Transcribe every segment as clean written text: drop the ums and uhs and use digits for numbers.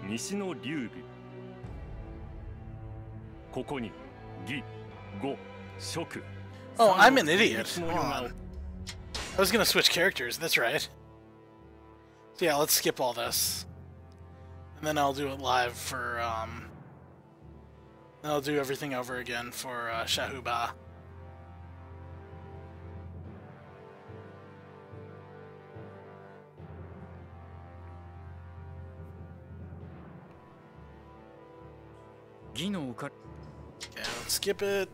西の劉備。ここに義、呉、蜀。 Oh, I'm an idiot. Hold on. I was gonna switch characters, that's right. So yeah, let's skip all this. And then I'll do it live for, then I'll do everything over again for, Shahuba. Okay, let's skip it.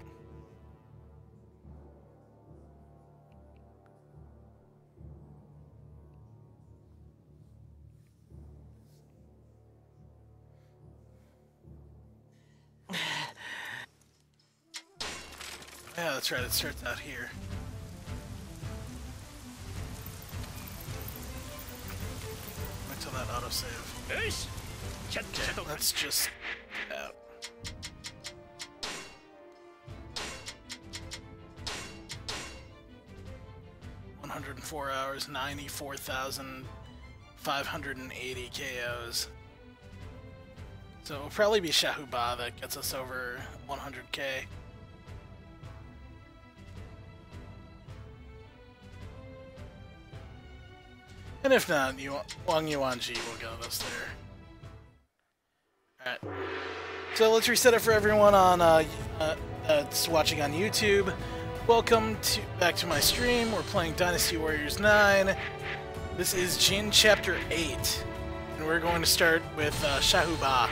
Yeah, that's right, it starts out here. Wait till that autosave. Okay, let's just out. ...104 hours, 94,580 KOs. So it'll probably be Shahuba that gets us over 100k. And if not, Wang Yuanji will get us there. Alright. So let's reset it for everyone on that's watching on YouTube. Welcome back to my stream. We're playing Dynasty Warriors 9. This is Jin Chapter 8. And we're going to start with Shahuba.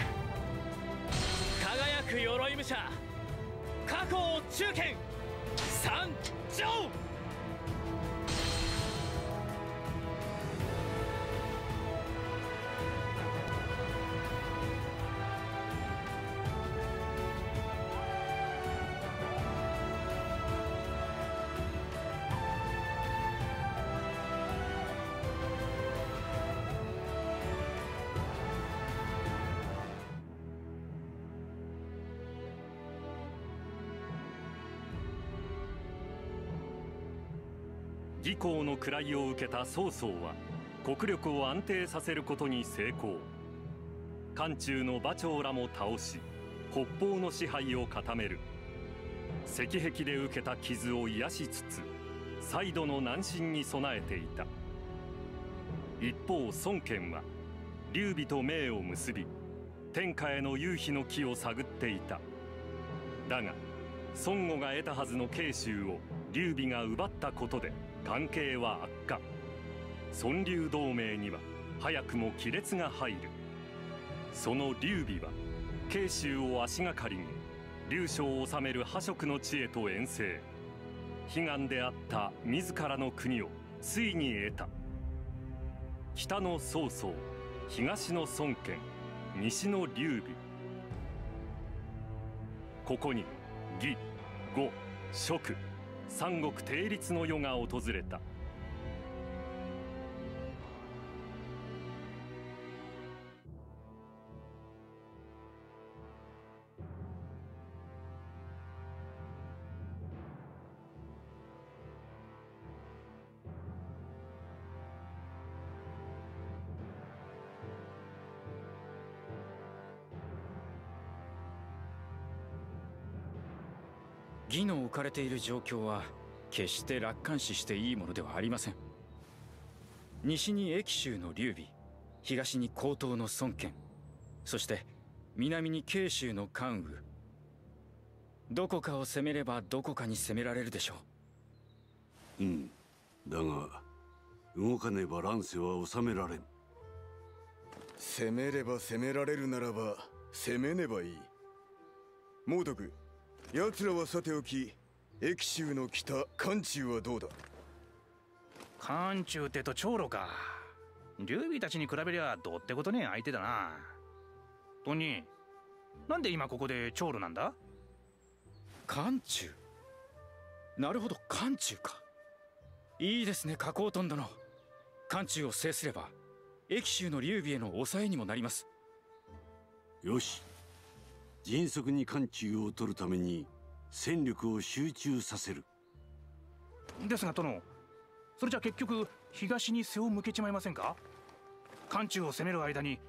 魏公の位を受けた曹操は国力を安定させることに成功。漢中の馬長らも倒し、北方の支配を固める。石壁で受けた傷を癒しつつ、再度の南進に備えていた。一方孫権は劉備と盟を結び、天下への雄飛の機を探っていた。だが孫悟が得たはずの慶州を劉備が奪ったことで関係は悪化。孫劉同盟には早くも亀裂が入る。その劉備は慶州を足がかりに劉将を治める破蜀の地へと遠征。悲願であった自らの国をついに得た。北の曹操、東の孫権、西の劉備。ここに義、呉、蜀、三国定律の世が訪れた。 魏の置かれている状況は決して楽観視していいものではありません。西に益州の劉備、東に江東の孫権、そして南に慶州の関羽。どこかを攻めればどこかに攻められるでしょう。 だが動かねば乱世は収められん。 攻めれば攻められるならば攻めねばいい。猛徳、奴らはさておき、益州の北漢中はどうだ。 漢中ってと長老か。劉備たちに比べりゃどうってことねえ相手だな。トニー、なんで今ここで長老なんだ。 漢中。なるほど、漢中か。いいですね、加工トン殿。漢中を制すれば益州の劉備への抑えにもなります。 よし、迅速に漢中を取るために戦力を集中させる。 ですが殿、それじゃ結局東に背を向けちまいませんか。漢中を攻める間に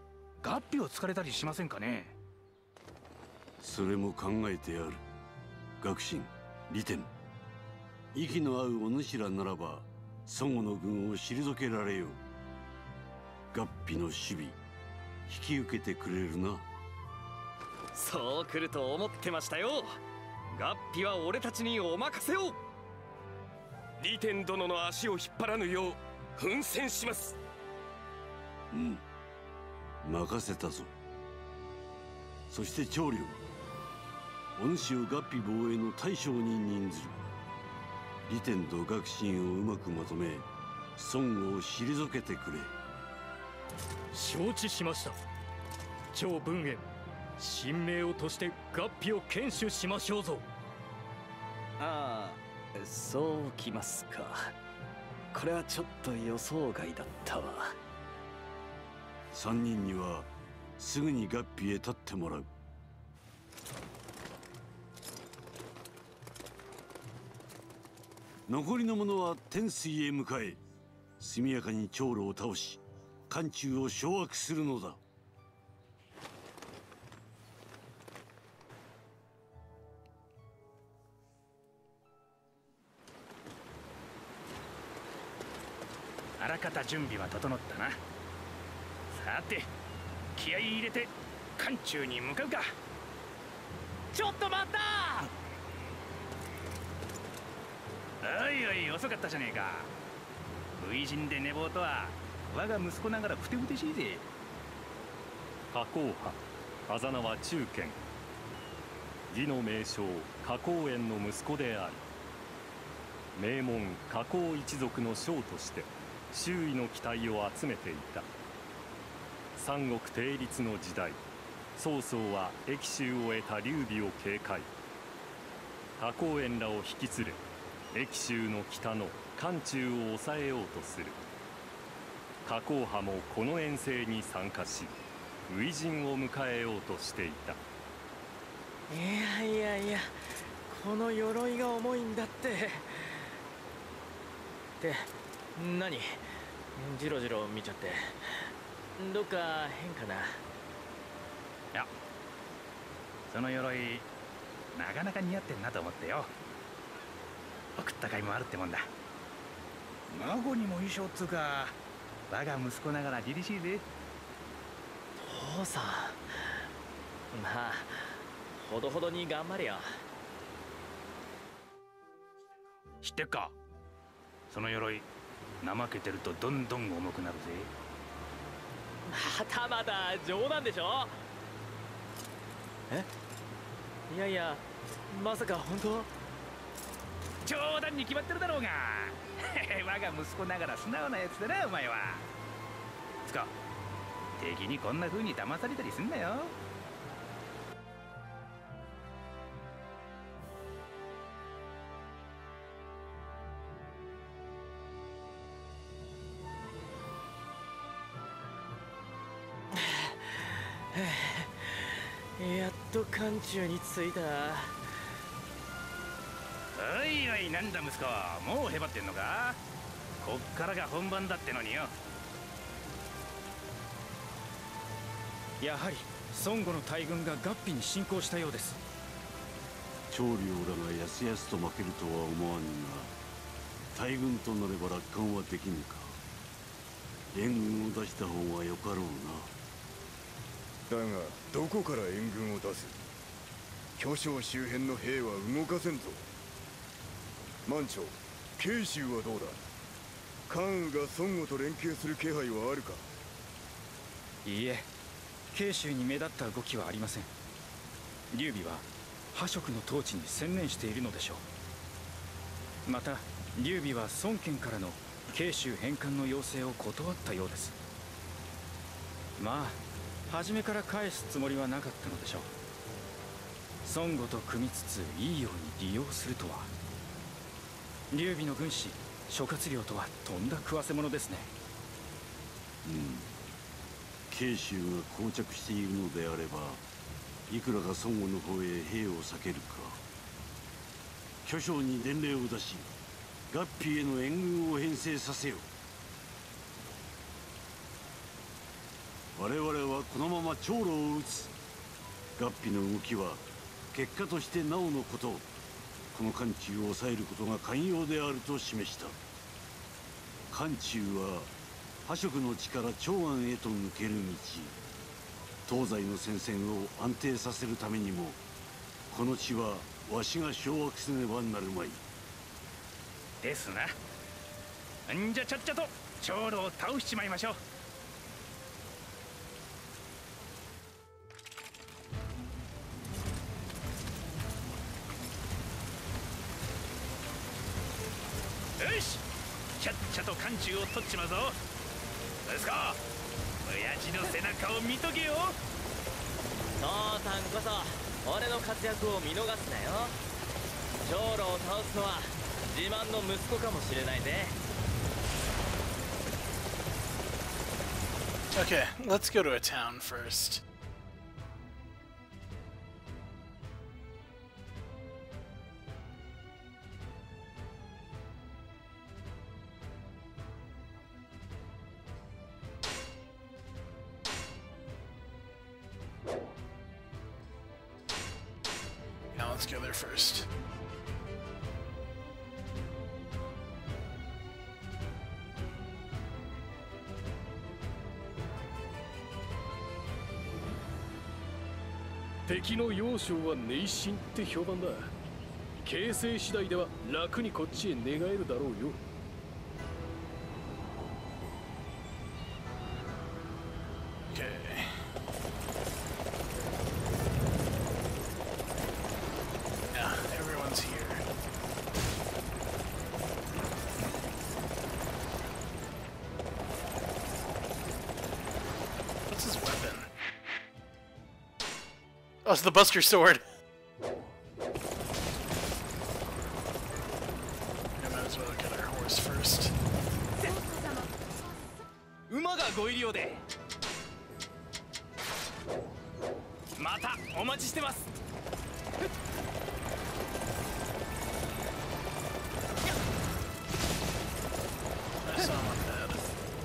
合皮を突かれたりしませんかね。 それも考えてある。学信、利天、息の合うお主らならば孫悟の軍を退けられよう。合皮の守備引き受けてくれるな。 そう来ると思ってましたよ。合皮は俺たちにお任せを。 利天殿の足を引っ張らぬよう奮戦します。 うん、任せたぞ。そして長領、お主を合皮防衛の大将に任ずる。利天と学信をうまくまとめ孫悟を退けてくれ。 承知しました。趙文遠、神明を賭して合皮を堅守しましょうぞ。 ああ、そうきますか。これはちょっと予想外だったわ。 3人にはすぐに合皮へ立ってもらう。残りの者は天水へ向かえ、速やかに長老を倒し漢中を掌握するのだ。 あらかた準備は整ったな。さて気合い入れて漢中に向かうか。ちょっと待った。おいおい、遅かったじゃねえか。初陣で寝坊とは我が息子ながらふてぶてしいぜ。 花公派あざ名は中堅、義の名将花公園の息子である。名門花公一族の将として周囲の期待を集めていた。三国定立の時代、曹操は益州を得た劉備を警戒。花公園らを引き連れ益州の北の漢中を抑えようとする。花公派もこの遠征に参加し初陣を迎えようとしていた。 いやいやいや、この鎧が重いんだって。って何、ジロジロ見ちゃってどっか変かな。 いや、その鎧なかなか似合ってんなと思ってよ。送った甲斐もあるってもんだ。孫にも衣装っつうか我が息子ながら凛々しいぜ。 父さん、まあほどほどに頑張れよ。 知ってっか、その鎧怠けてるとどんどん重くなるぜ。 またまた冗談でしょ。え、いやいや、まさか本当？ 冗談に決まってるだろうが我が息子ながら素直なやつだなお前は。つか敵にこんな風に騙されたりすんなよ。 やっと漢中に着いた。 おいおい、なんだ息子、もうへばってんのか。こっからが本番だってのによ。 やはり孫悟の大軍が合皮に侵攻したようです。 長領らがやすやすと負けるとは思わぬが、大軍となれば楽観はできぬか。援軍を出した方がよかろうな。 だがどこから援軍を出す。巨匠周辺の兵は動かせんぞ。満長、慶州はどうだ。関羽が孫悟と連携する気配はあるか。 いいえ、慶州に目立った動きはありません。劉備は破色の統治に専念しているのでしょう。また劉備は孫権からの慶州返還の要請を断ったようです。まあ初めから返すつもりはなかったのでしょう。孫悟と組みつついいように利用するとは。劉備の軍師諸葛亮とはとんだ食わせ者ですね。 慶州が膠着しているのであれば、いくらか孫悟の方へ兵を避けるか。巨匠に伝令を出し合皮への援軍を編成させよ。 我々はこのまま長老を撃つ。ガッピの動きは結果としてなおのこと、この艦中を抑えることが肝要であると示した。艦中は破色の地から長安へと抜ける道。東西の戦線を安定させるためにも、この地はわしが掌握せねばなるまい。 ですな。んじゃちゃっちゃと長老を倒しちまいましょう。よし、ちゃっちゃと艦中を取っちまうぞ。息子、親父の背中を見とけよ。 父さんこそ俺の活躍を見逃すなよ。長老を倒すのは自慢の息子かもしれないぜ。 Okay, let's go to a town first. Yeah, let's go there first. 「敵の要衝は内心」って評判だ。形勢次第では楽にこっちへ寝返るだろうよ。 Okay. Yeah, everyone's here. What's his weapon? Oh, it's the Buster Sword. I might as well get our horse first. 馬がご入り用で。またお待ちしてます。 I saw him on bed.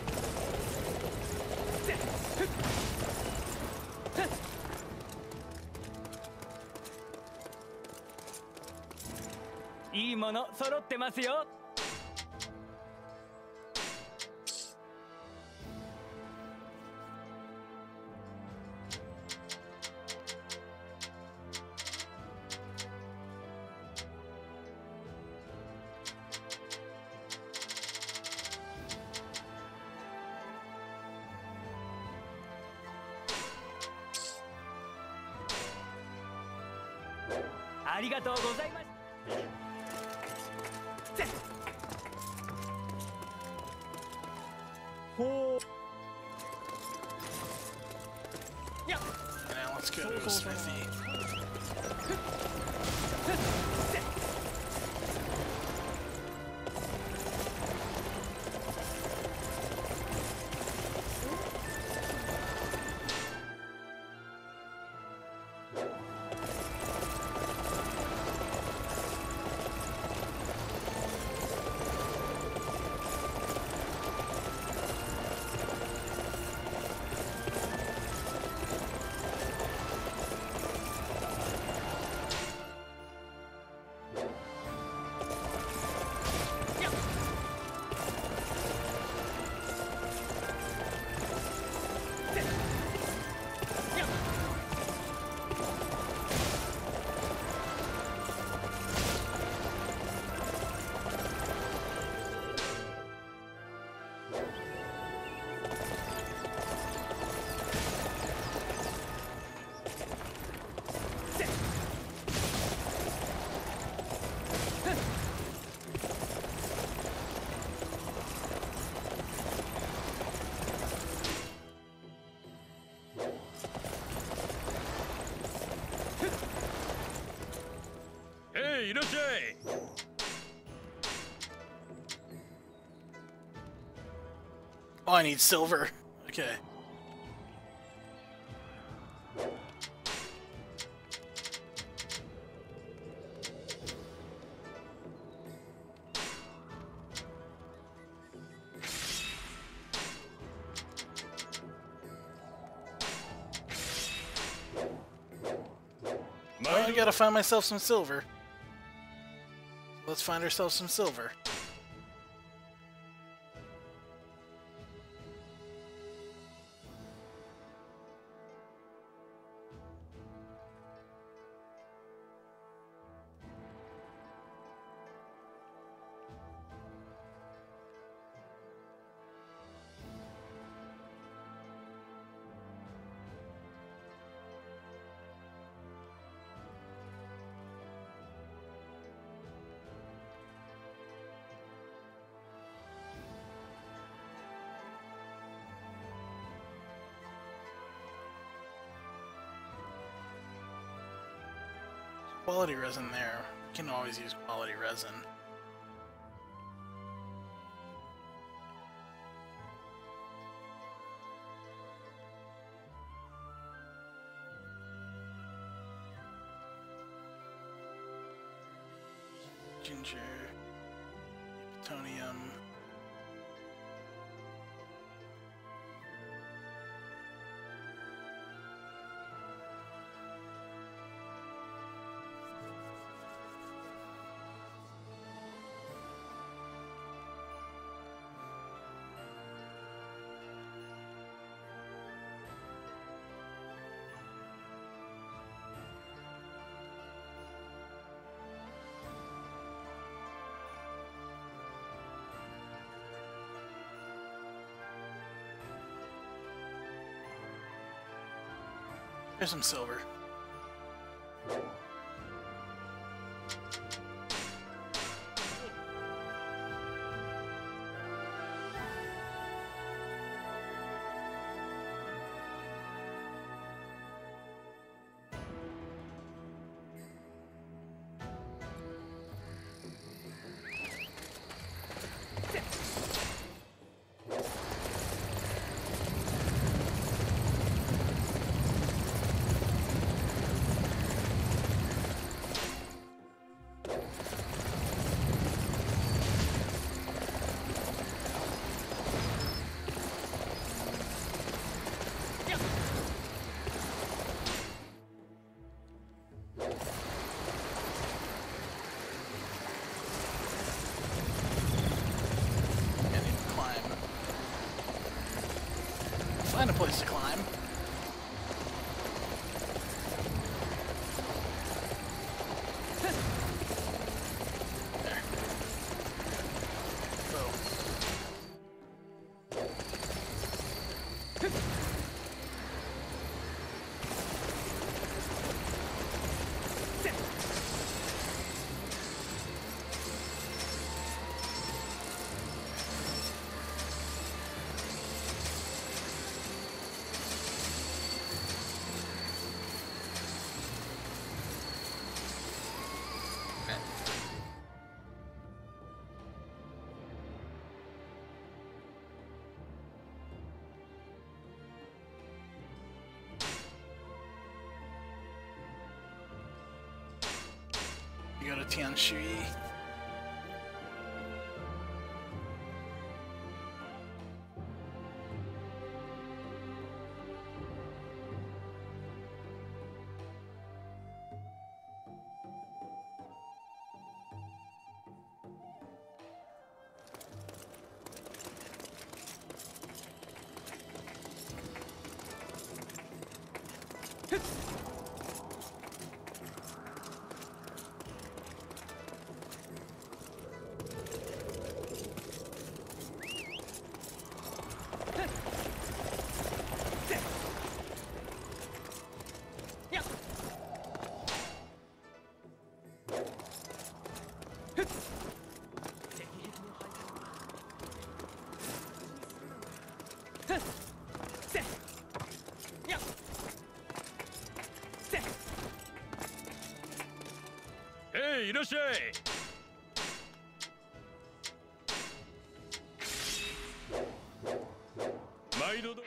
いいもの揃ってますよ。ありがとうございます。ほう。 Now let's go to a smithy. Hey, いらっしゃい。 Oh, I need silver. Okay. Well, I gotta find myself some silver. Let's find ourselves some silver. Quality resin there. You can always use quality resin. Ginger, plutonium. There's some silver. Find a place to climb. There. Go. You go to Tianshui. Hey, いらっしゃい。毎度ど。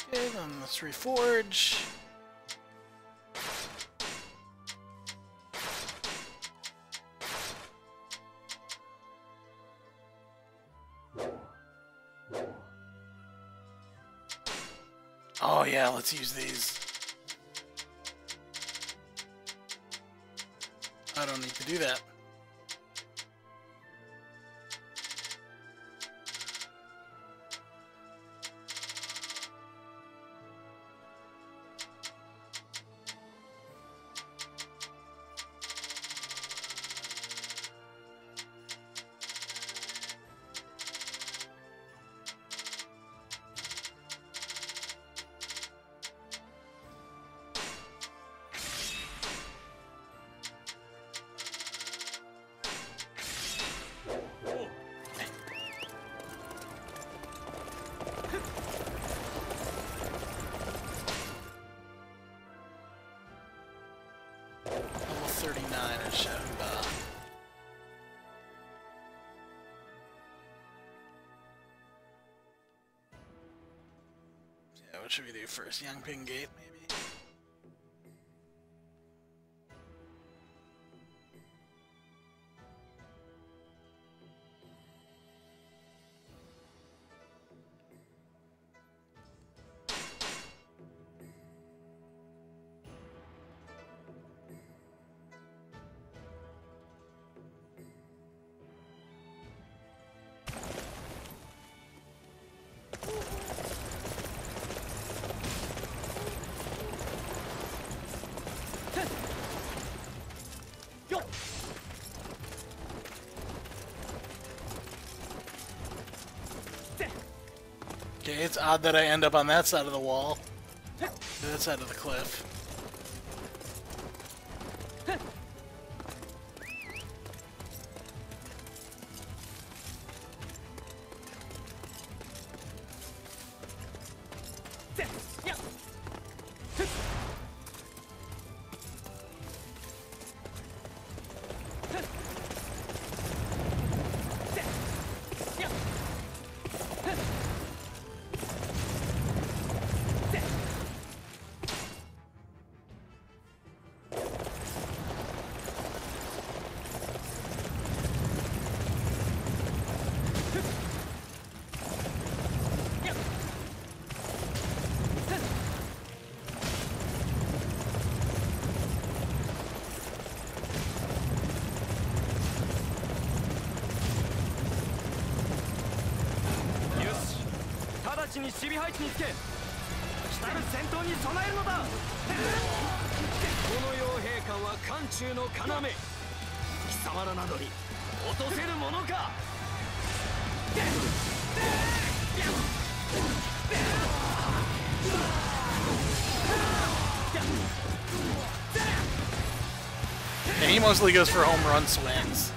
Okay, then let's reforge. Oh yeah, let's use these. I don't need to do that. Level 39 or so. Yeah, what should we do first? Yangping Gate, maybe? Okay, it's odd that I end up on that side of the wall. That side of the cliff. に守備配置につけ、来たる戦闘に備えるのだ。この傭兵艦は艦中の要、貴様らなどに落とせるものか。 Yeah, he mostly goes for home run swings.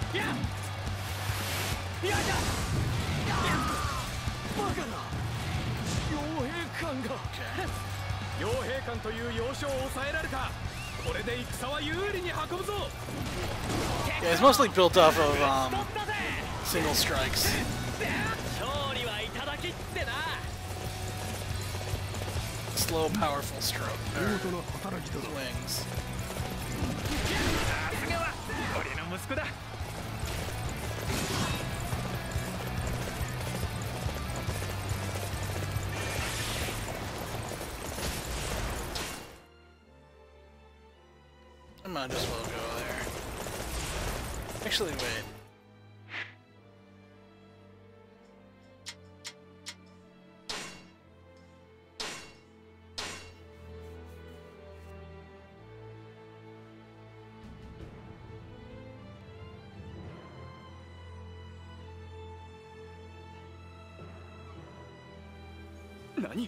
Yeah, it's mostly built off of single strikes. Slow, powerful stroke swings. I might as well go there. Actually, wait. Nani?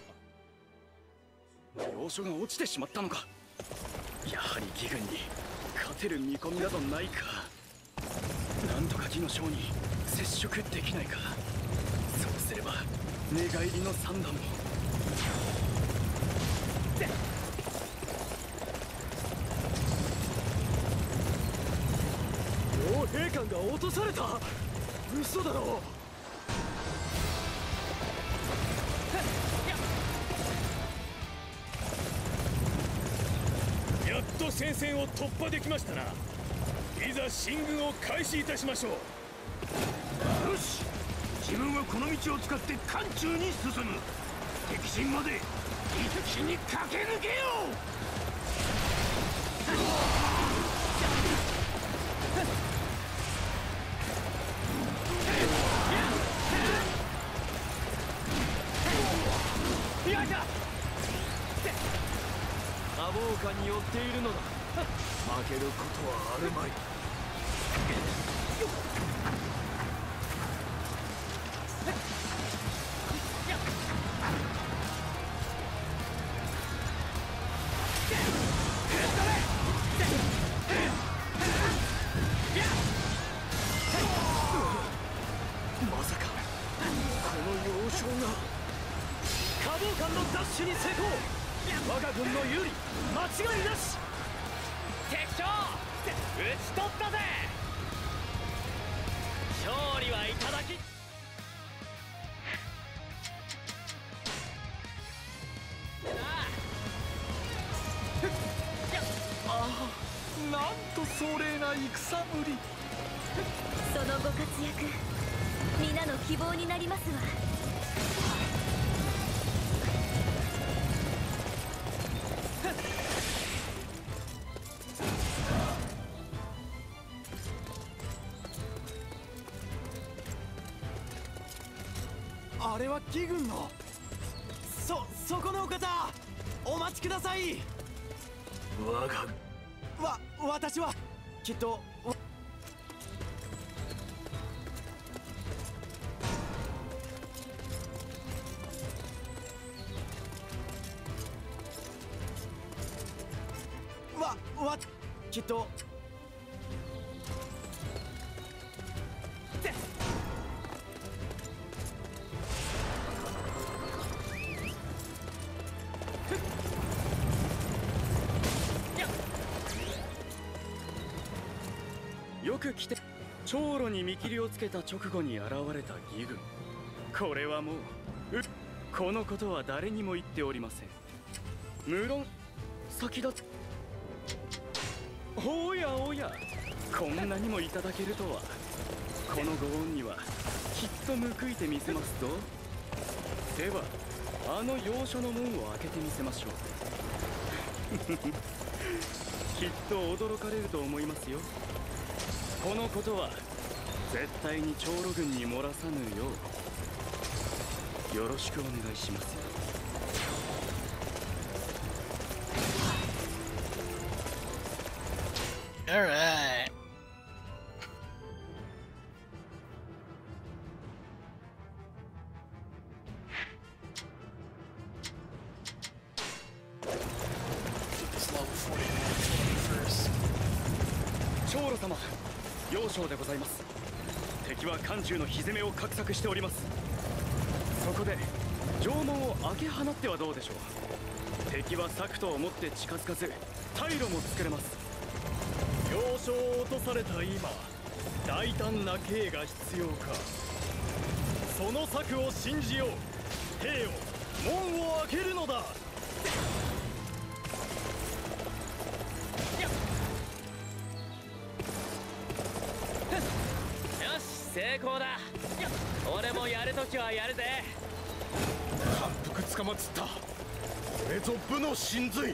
要所が落ちてしまったのか。やはり義軍に勝てる見込みなどないか。なんとか義の将に接触できないか。そうすれば寝返りの三段も。傭兵艦が落とされた。嘘だろう。 の戦線を突破できましたな。いざ進軍を開始いたしましょう。 よし、自分はこの道を使って漢中に進む。敵陣まで一気に駆け抜けよう。 多忙感によっているのだ。負けることはあるまい。まさかこの要衝が多忙感のダッシュに成功。我が軍の有利、間違いなし。 敵将討ち取ったぜ。勝利はいただき。 ああ、なんと壮麗な戦ぶり。 そのご活躍、皆の希望になりますわ。 あれは義軍の。そこのお方、お待ちください。私はきっと。きっと。 よく来て。長路に見切りをつけた直後に現れた義軍。これはもうこのことは誰にも言っておりません。無論先立つ。おやおや、こんなにもいただけるとは。このご恩にはきっと報いてみせますぞ。ではあの要所の門を開けてみせましょう。きっと驚かれると思いますよ。このことは絶対に長路軍に漏らさぬようよろしくお願いしますよ。 All right. This level 41 first. 長路様、要衝でございます。敵は漢中の火攻めを画策しております。そこで城門を開け放ってはどうでしょう。敵は策と思って近づかず退路も作れます。 要衝を落とされた今、大胆な計が必要か。その策を信じよう。兵よ、門を開けるのだ。 成功だ。俺もやるときはやるぜ。 反復つかまつった。これぞ武の真髄。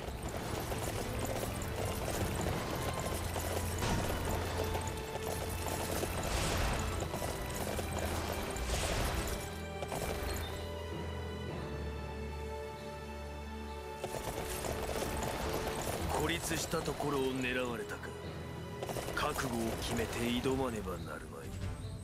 孤立したところを狙われたか。覚悟を決めて挑まねばなるまい。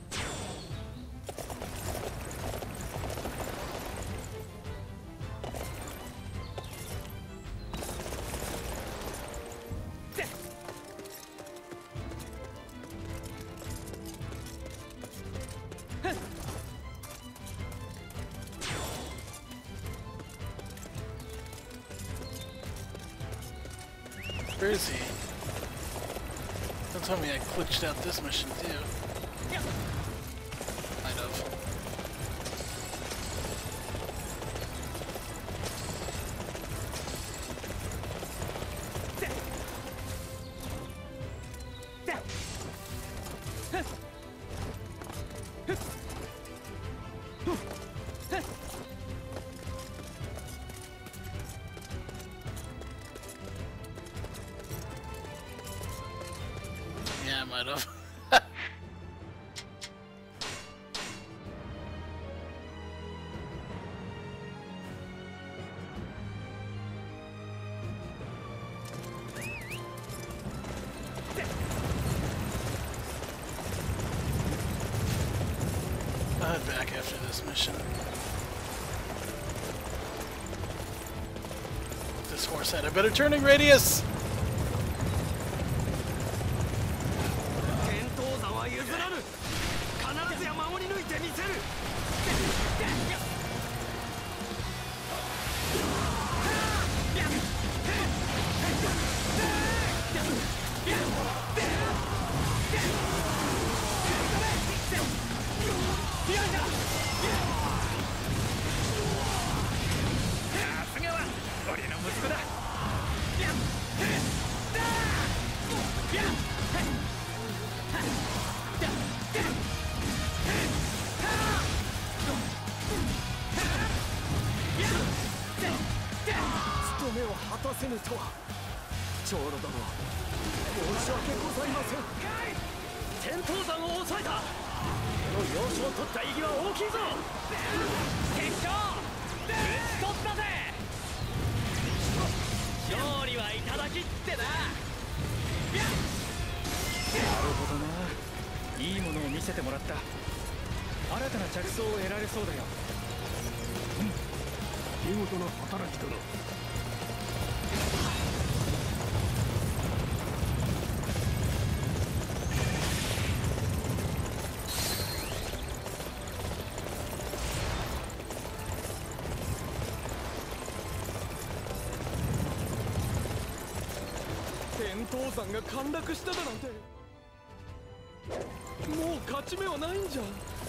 Where is he? Don't tell me I glitched out this mission too. Might have. might have. I'll head back after this mission. This horse had a better turning radius! さんが陥落しただなんてもう勝ち目はないんじゃ。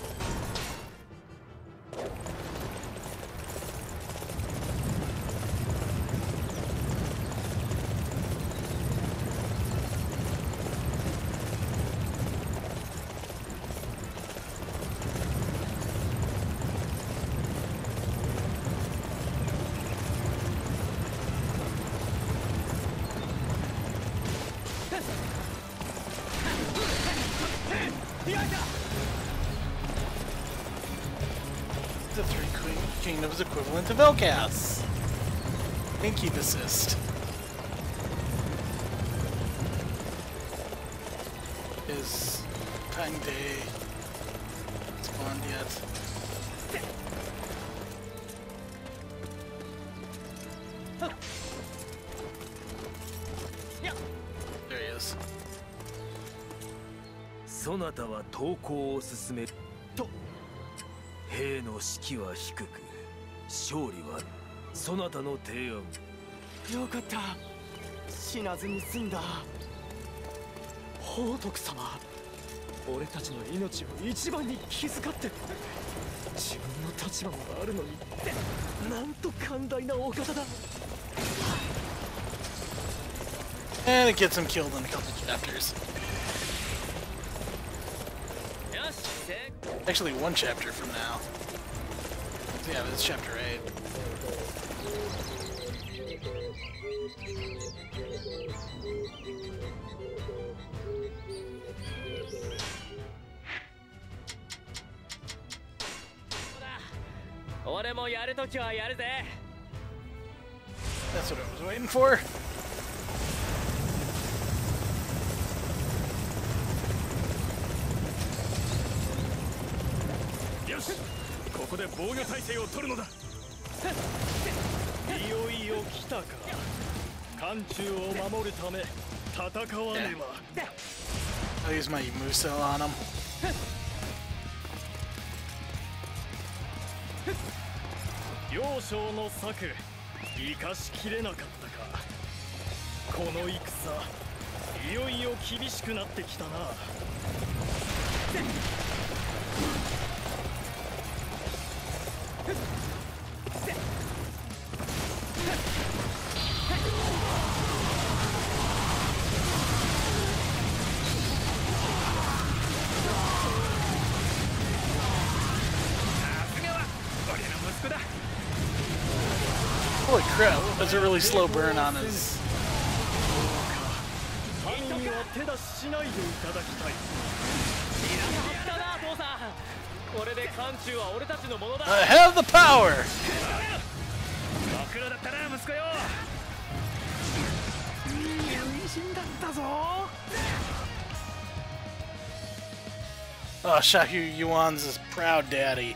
The three kingdoms equivalent of Elcas. And keep assist. Is Tang Day spawned yet? There he is. そなたは投降を進めると兵の士気は低く勝利はそなたの提案。 よかった、死なずに済んだ。宝徳様、俺たちの命を一番に気遣って自分の立場もあるのになんと寛大なお方だ。 And it gets him killed in a couple chapters. Actually, one chapter from now. Yeah, it's chapter 8. That's what I was waiting for. ここで防御態勢を取るのだ。いよいよ来たか。漢中を守るため戦わねば。 I'll use my Muso on him. 幼少の策生かしきれなかったか。この戦いよいよ厳しくなってきたな。 Holy crap, that's a really slow burn on his... には手出ししないでいただきたい。 やったな父さん。これで漢中は俺たちのものだ。 I have the power! ご苦労だったな息子よ。いい初陣だったぞ。 Oh, Xiahou Yuan's proud daddy.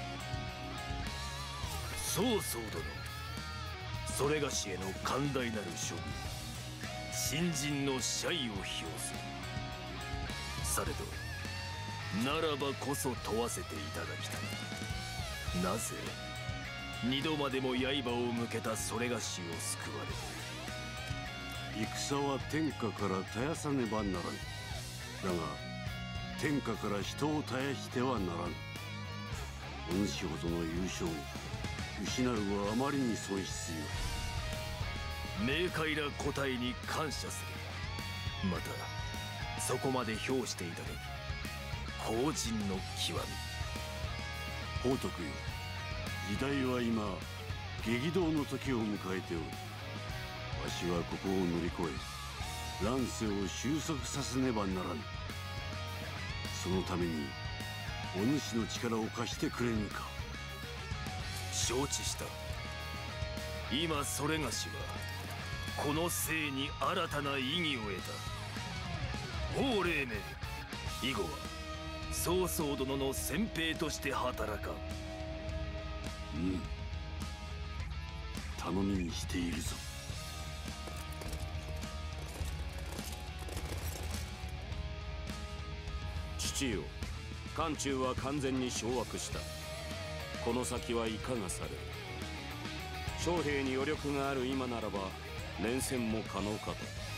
曹操殿、それがしへの寛大なる処分、新人の謝意を表す。されどならばこそ問わせていただきたい。なぜ二度までも刃を向けたそれがしを救われる。 戦は天下から絶やさねばならぬ。だが天下から人を絶やしてはならぬ。お主ほどの優勝失うはあまりに損失よ。 明快な答えに感謝する。またそこまで評していただき後人の極み。 宝徳よ、時代は今激動の時を迎えておる。わしはここを乗り越え乱世を収束させねばならぬ。そのためにお主の力を貸してくれぬか。 承知した。今それがしはこの生に新たな意義を得た。法令め、以後は曹操殿の先兵として働かん。 頼みにしているぞ。 父よ、漢中は完全に掌握した。この先はいかがされる。将兵に余力がある今ならば連戦も可能かと。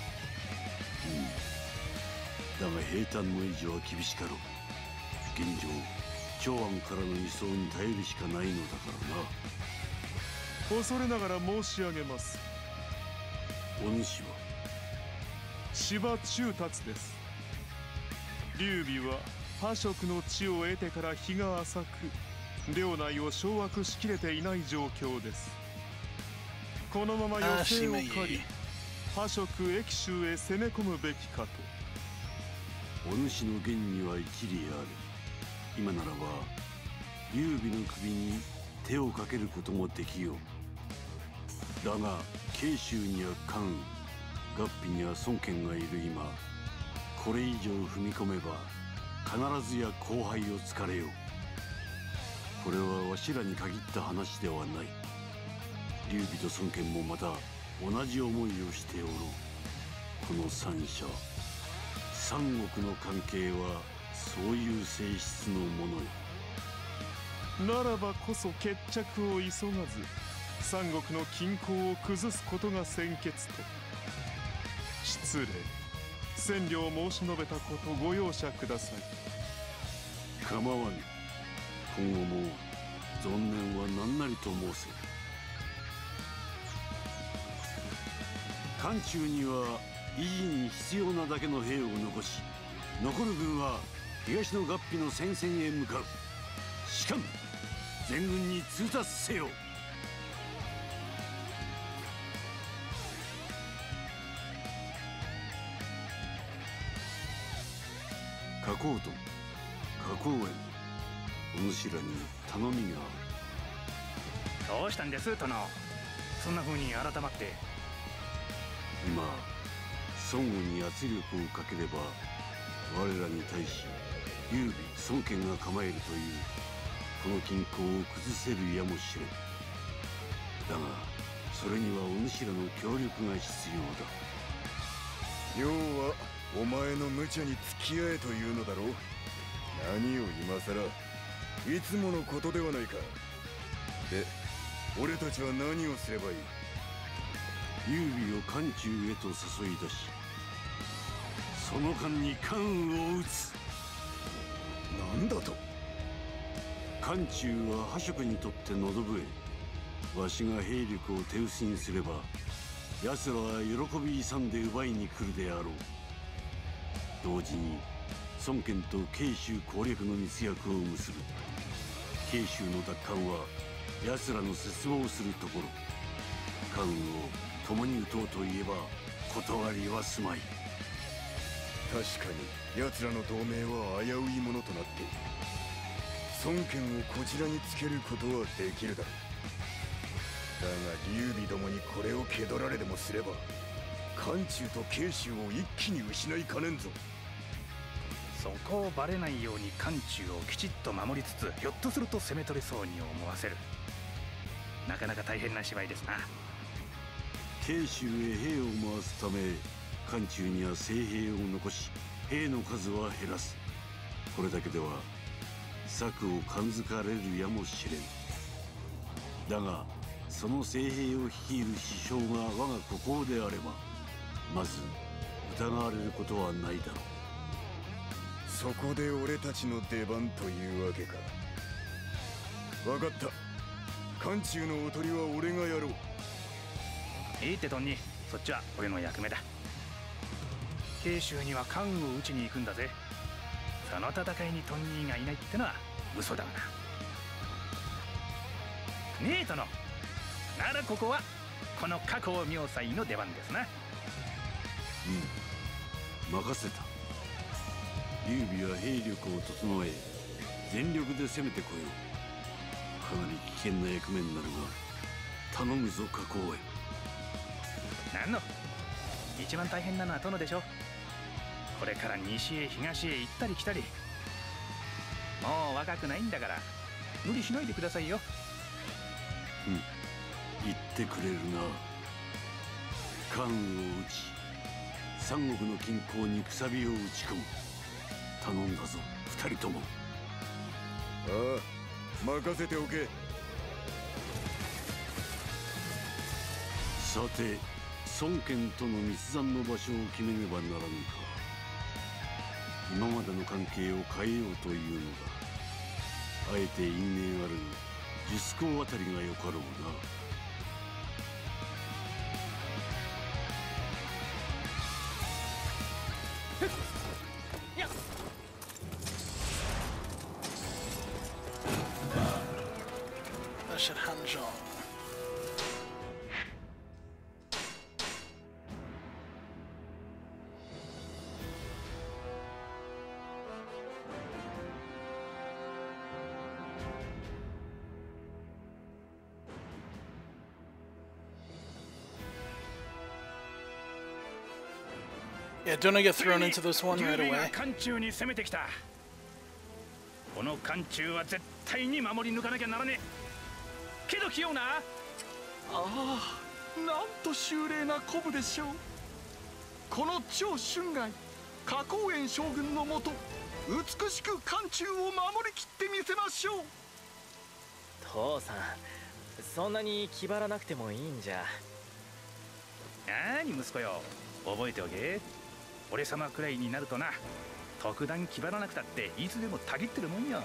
だが平坦の維持は厳しかろう。現状長安からの輸送に頼るしかないのだからな。 恐れながら申し上げます。 お主は司馬仲達です。劉備は破蜀の地を得てから日が浅く、領内を掌握しきれていない状況です。このまま余勢を借り破蜀益州へ攻め込むべきかと。 お主の言には一理ある。今ならば劉備の首に手をかけることもできよう。だが慶州には関羽、合肥には孫権がいる今、これ以上踏み込めば必ずや後輩を突かれよう。これはわしらに限った話ではない。劉備と孫権もまた同じ思いをしておろう。この三者三国の関係はそういう性質のものよ。 ならばこそ決着を急がず三国の均衡を崩すことが先決と。失礼、千両申し述べたことご容赦ください。 構わぬ。今後も存念は何なりと申せ。漢中には維持に必要なだけの兵を残し、残る軍は東の合肥の戦線へ向かう。しかも全軍に通達せよ。加工と加工園、お主らに頼みがある。 どうしたんです殿。そんな風に改まって。 今孫悟に圧力をかければ我らに対し劉備孫権が構えるというこの均衡を崩せるやもしれん。だがそれにはお主らの協力が必要だ。 要はお前の無茶に付き合えというのだろう。何を今さら、いつものことではないか。で、俺たちは何をすればいい。 劉備を漢中へと誘い出し、その間に関羽を討つ。 なんだと。 漢中は破蜀にとって望笛。わしが兵力を手薄にすれば奴らは喜び勇んで奪いに来るであろう。同時に孫権と慶州攻略の密約を結ぶ。慶州の奪還は奴らの絶望するところ。関羽を共に討とうといえば断りはすまい。 確かに奴らの同盟は危ういものとなっている。孫権をこちらにつけることはできるだろう。だが劉備どもにこれを蹴取られでもすれば、漢中と慶州を一気に失いかねんぞ。 そこをバレないように漢中をきちっと守りつつ、ひょっとすると攻め取れそうに思わせる。なかなか大変な芝居ですな。 慶州へ兵を回すため、漢中には精兵を残し、兵の数は減らす。これだけでは策を感づかれるやもしれん。だがその精兵を率いる師匠が我が孤高であれば、まず疑われることはないだろう。 そこで俺たちの出番というわけか。分かった。漢中のおとりは俺がやろう。 いいってトンニー、そっちは俺の役目だ。慶州には関羽を討ちに行くんだぜ。その戦いにトンニーがいないってのは嘘だがな。ねえ殿、ならここはこの加工明細の出番ですな。 任せた。劉備は兵力を整え、全力で攻めてこよう。かなり危険な役目になるが、頼むぞ加工へ。 何の一番大変なのは殿でしょ。これから西へ東へ行ったり来たり。もう若くないんだから無理しないでくださいよ。 言ってくれるな。関羽を討ち、三国の均衡にくさびを打ち込む。頼んだぞ二人とも。 ああ、任せておけ。 さて、孫権との密談の場所を決めねばならぬか。今までの関係を変えようというのだ。あえて因縁ある術公あたりがよかろうな。 That should Hanzhong. Yeah, don't I get thrown into this one right away? 漢中に攻めてきた。この漢中は絶対に守り抜かなきゃならねえ。けど器用な。 ああ、なんと秀麗な鼓舞でしょう。この超春外花公園将軍のもと、美しく漢中を守りきってみせましょう。 父さん、そんなに気張らなくてもいいんじゃ。 なに息子よ、覚えておけ。俺様くらいになるとな、特段気張らなくたっていつでもたぎってるもんよ。あ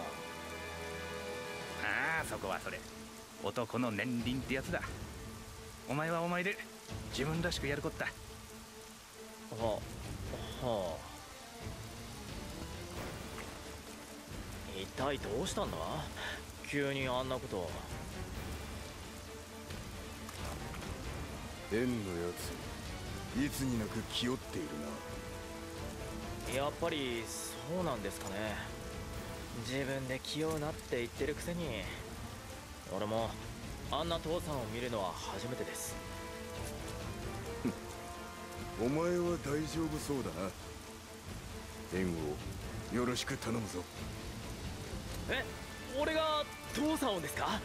あ、そこはそれ、男の年輪ってやつだ。お前はお前で自分らしくやるこった。 はあ。一体どうしたんだ、急にあんなこと。 変のやつ、いつになく気負っているな。 やっぱりそうなんですかね。自分で気負うなって言ってるくせに。俺もあんな父さんを見るのは初めてです。 お前は大丈夫そうだな。援をよろしく頼むぞ。 え、俺が父さんをですか。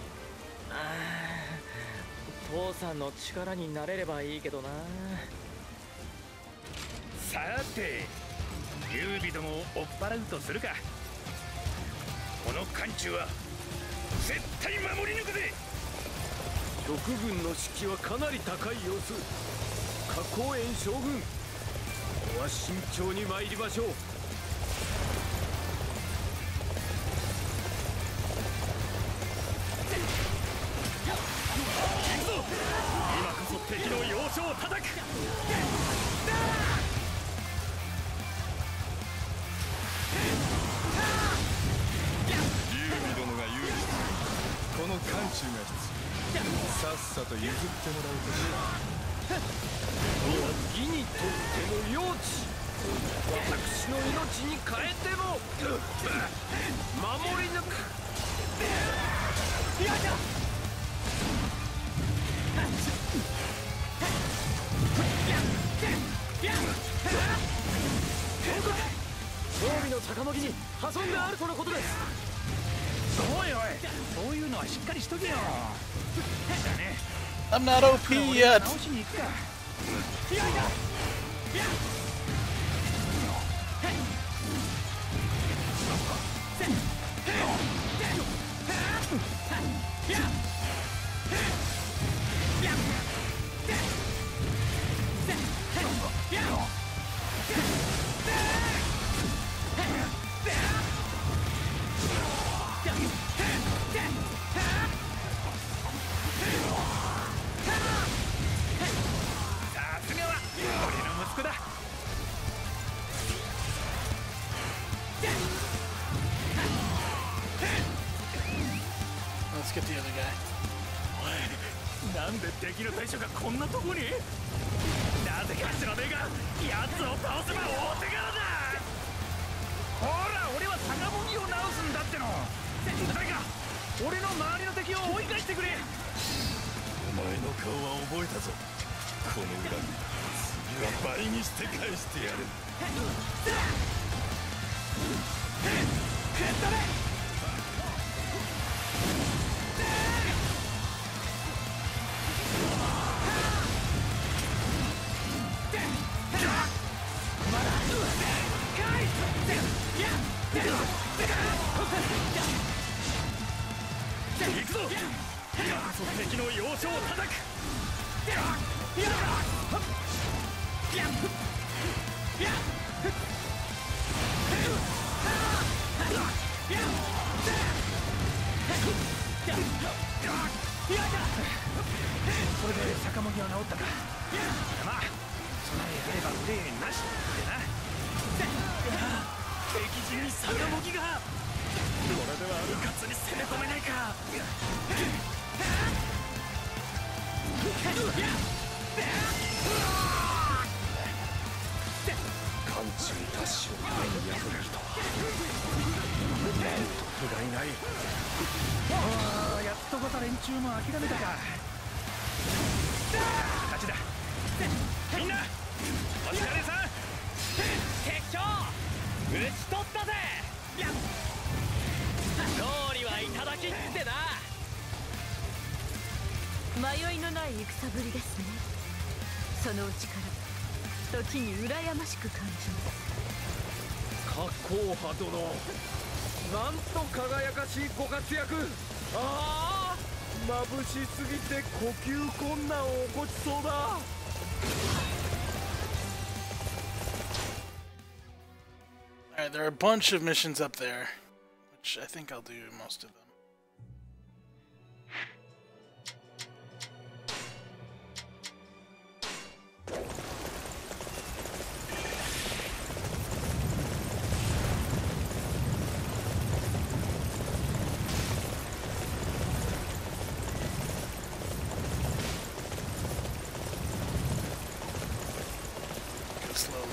父さんの力になれればいいけどな。 さて、劉備どもを追っ払うとするか。この漢中は絶対守り抜くぜ。 蜀軍の士気はかなり高い様子。花公園将軍、ここは慎重に参りましょう。 行くぞ、今こそ敵の要所を叩く。 劉備殿が有利するこの漢中が必要。さっさと譲ってもらうとしよう。 義にとっての用地。 私の命に変えても守り抜く。 装備の高もぎに破損があるとのことです。 おいおい、そういうのはしっかりしとけよ。だね。 I'm not OP yet. 直しに行くか。さすがは俺の息子だ。 Let's get the other guy. なんで敵の大将がこんなとこに？なぜか知らねえが奴を倒せば大手柄だ。ほら、俺は坂もぎを直すんだっての。誰か俺の周りの敵を追い返してくれ。 お前の顔は覚えたぞ。この恨み次は倍にして返してやる。 行くぞ。今こそ敵の要所を叩く。これで坂もぎは治ったか。まあ備えあれば憂いなしってな。敵陣に坂もぎが。これではうかつに攻め込めないか。 漢中奪取を前に破るとはなんと不甲斐ない。 ああ、やっとまた連中も諦めたか。勝ちだ。みんなお疲れさん。 敵将討ち取ったぜ。勝利はいただきってな。 迷いのない戦ぶりですね。そのうちから時に羨ましく感じます。 加工派殿、なんと輝かしいご活躍。ああ、眩しすぎて呼吸困難を起こしそうだ。 Alright, there are a bunch of missions up there, which I think I'll do most of them. Go slowly.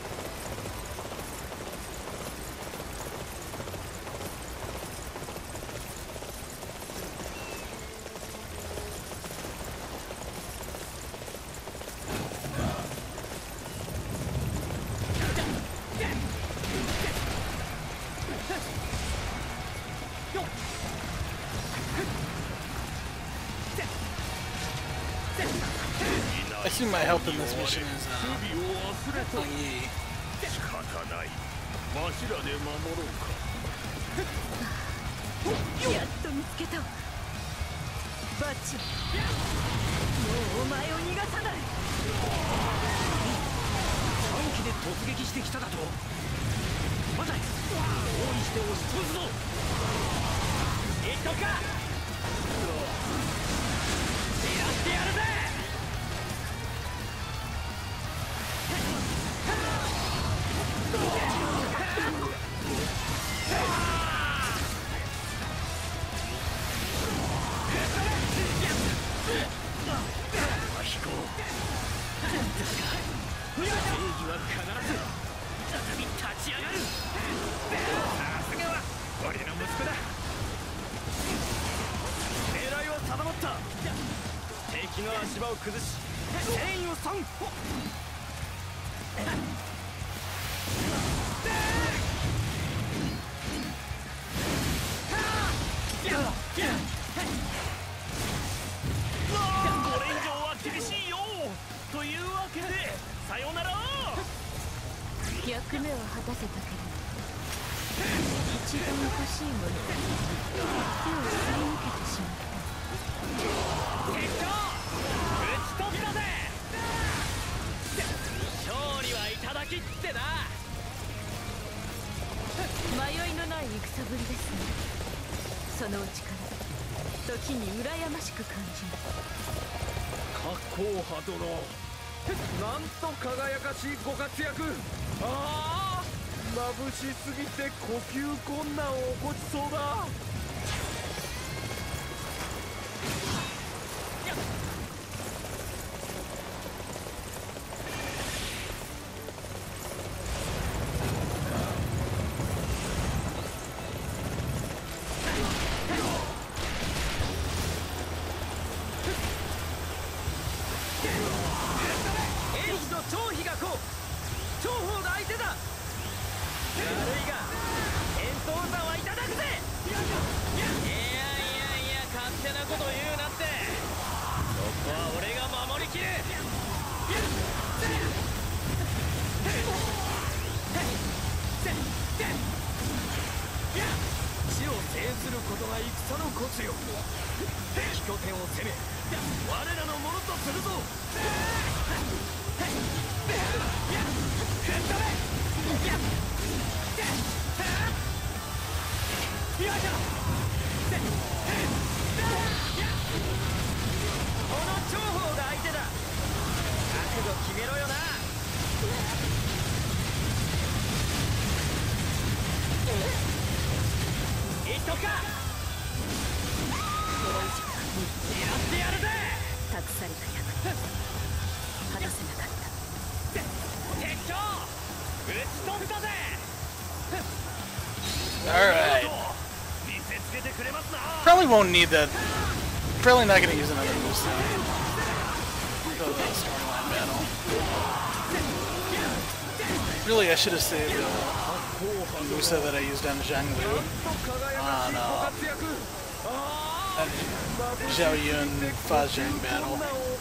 I assume my help in this mission is Hong Yi. 仕方ない。わしらで守ろうか。 やっと見つけた。バッチ、もうお前を逃がさない。 短期で突撃してきただと。待て、大にして押し潰すぞ。 いっとくか。知らしてやるぜ。正義は必ず再び立ち上がる。さすがは俺の息子だ。狙いは定まった。敵の足場を崩し戦意を損。これ以上は厳しいよ。というわけでさよなら。 役目を果たせたけど一番欲しいものが手をすり抜けてしまった。 結果打ち取ったぜ。勝利はいただきってな。 迷いのない戦ぶりですね。そのうちから時に羨ましく感じます。 格好派殿、なんと輝かしいご活躍。ああ、眩しすぎて呼吸困難を起こしそうだ。 Alright. Probably won't need that. Probably not going to use another Musa. The storyline battle. Really, I should have saved Musa that I used on Zhang Lu. On that Zhao Yun Fa Zhang battle.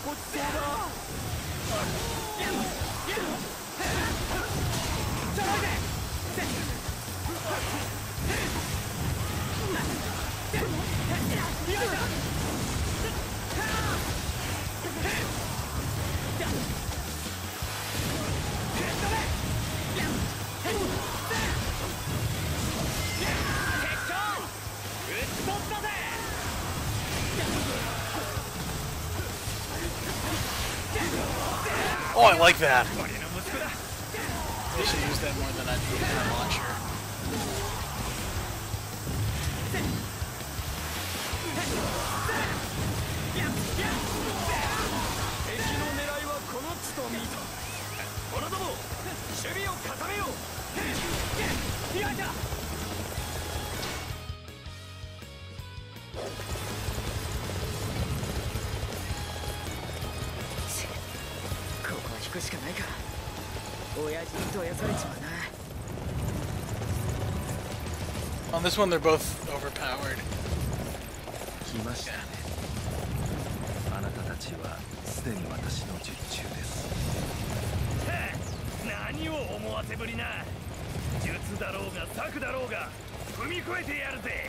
Oh, I like that. I should use that more than I do with my launcher. On this one, they're both overpowered. 来ましたね。あなたたちはすでに私の術中です。何を思わせぶりな。術だろうが策だろうが踏み越えてやるぜ。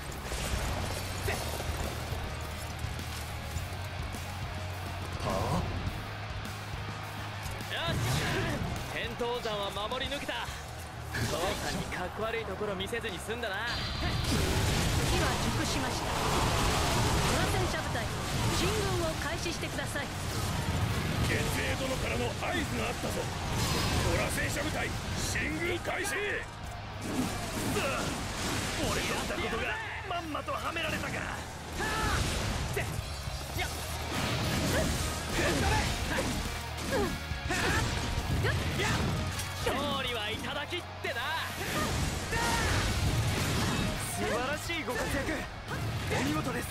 はあ？ よし、天頭山は守り抜けた。父さんにかっこ悪いところ見せずに済んだな。 時は熟しました。トラ戦車部隊、進軍を開始してください。 月英殿からの合図があったぞ。トラ戦車部隊、進軍開始。 俺のしたことがまんまとはめられたか。 勝利はいたきってな。 素晴らしいご活躍、お見事です。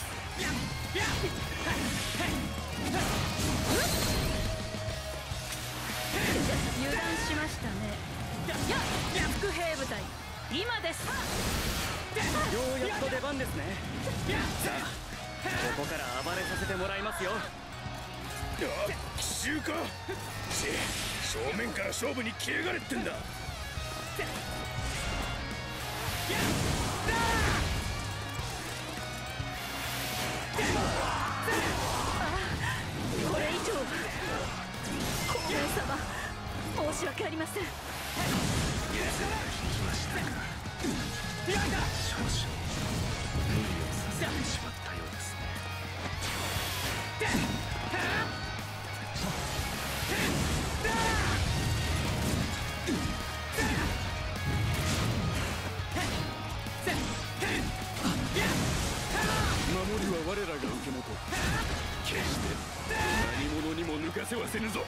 油断しましたね。副兵部隊今です。 ようやっと出番ですね。さあここから暴れさせてもらいますよ。 奇襲か。正面から勝負に来やがれってんだ。 これ以上皇帝様、申し訳ありません。 少々無理をさせてしまったようですね。 守りは我らが受け持とう。決して何者にも抜かせはせぬぞ。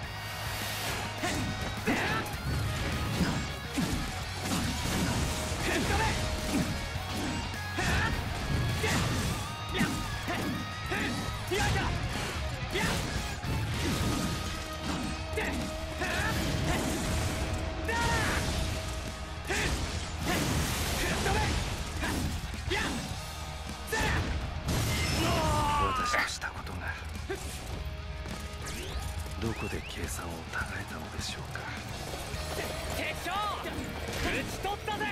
私のしたことがどこで計算をたがえたのでしょうか。 敵将討ち取ったぜ。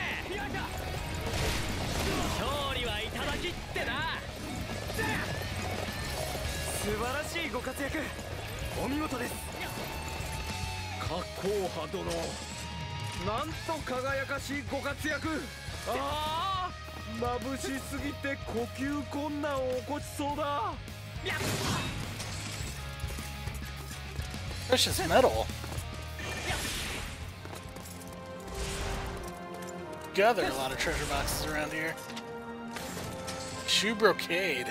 勝利はいただきってな。 素晴らしいご活躍、お見事です。 カコウハ殿、なんと輝かしいご活躍。ああ、眩しすぎて呼吸困難を起こしそうだ。 Precious metal. God, there are a lot of treasure boxes around here. Shoe brocade.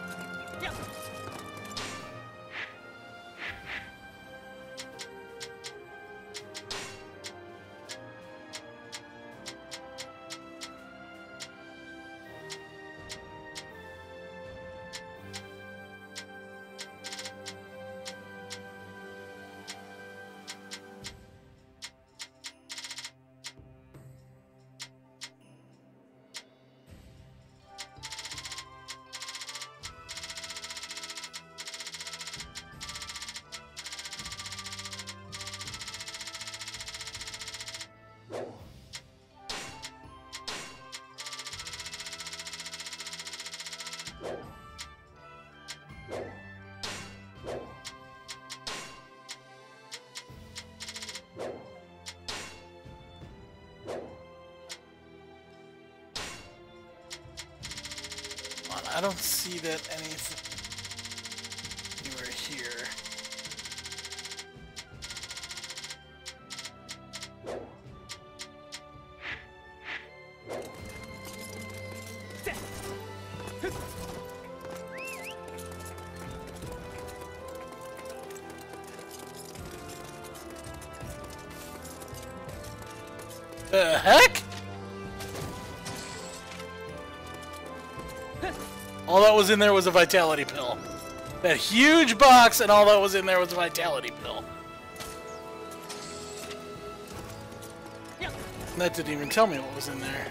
I don't see that anything anywhere here. The heck? All that was in there was a vitality pill. That huge box, and all that was in there was a vitality pill. That didn't even tell me what was in there.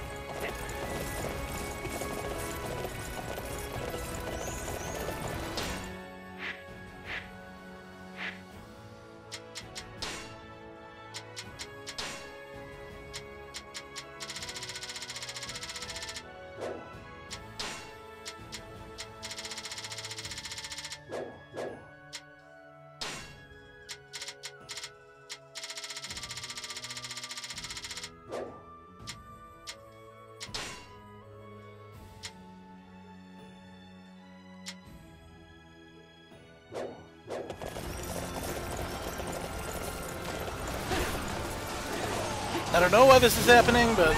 I don't know why this is happening, but...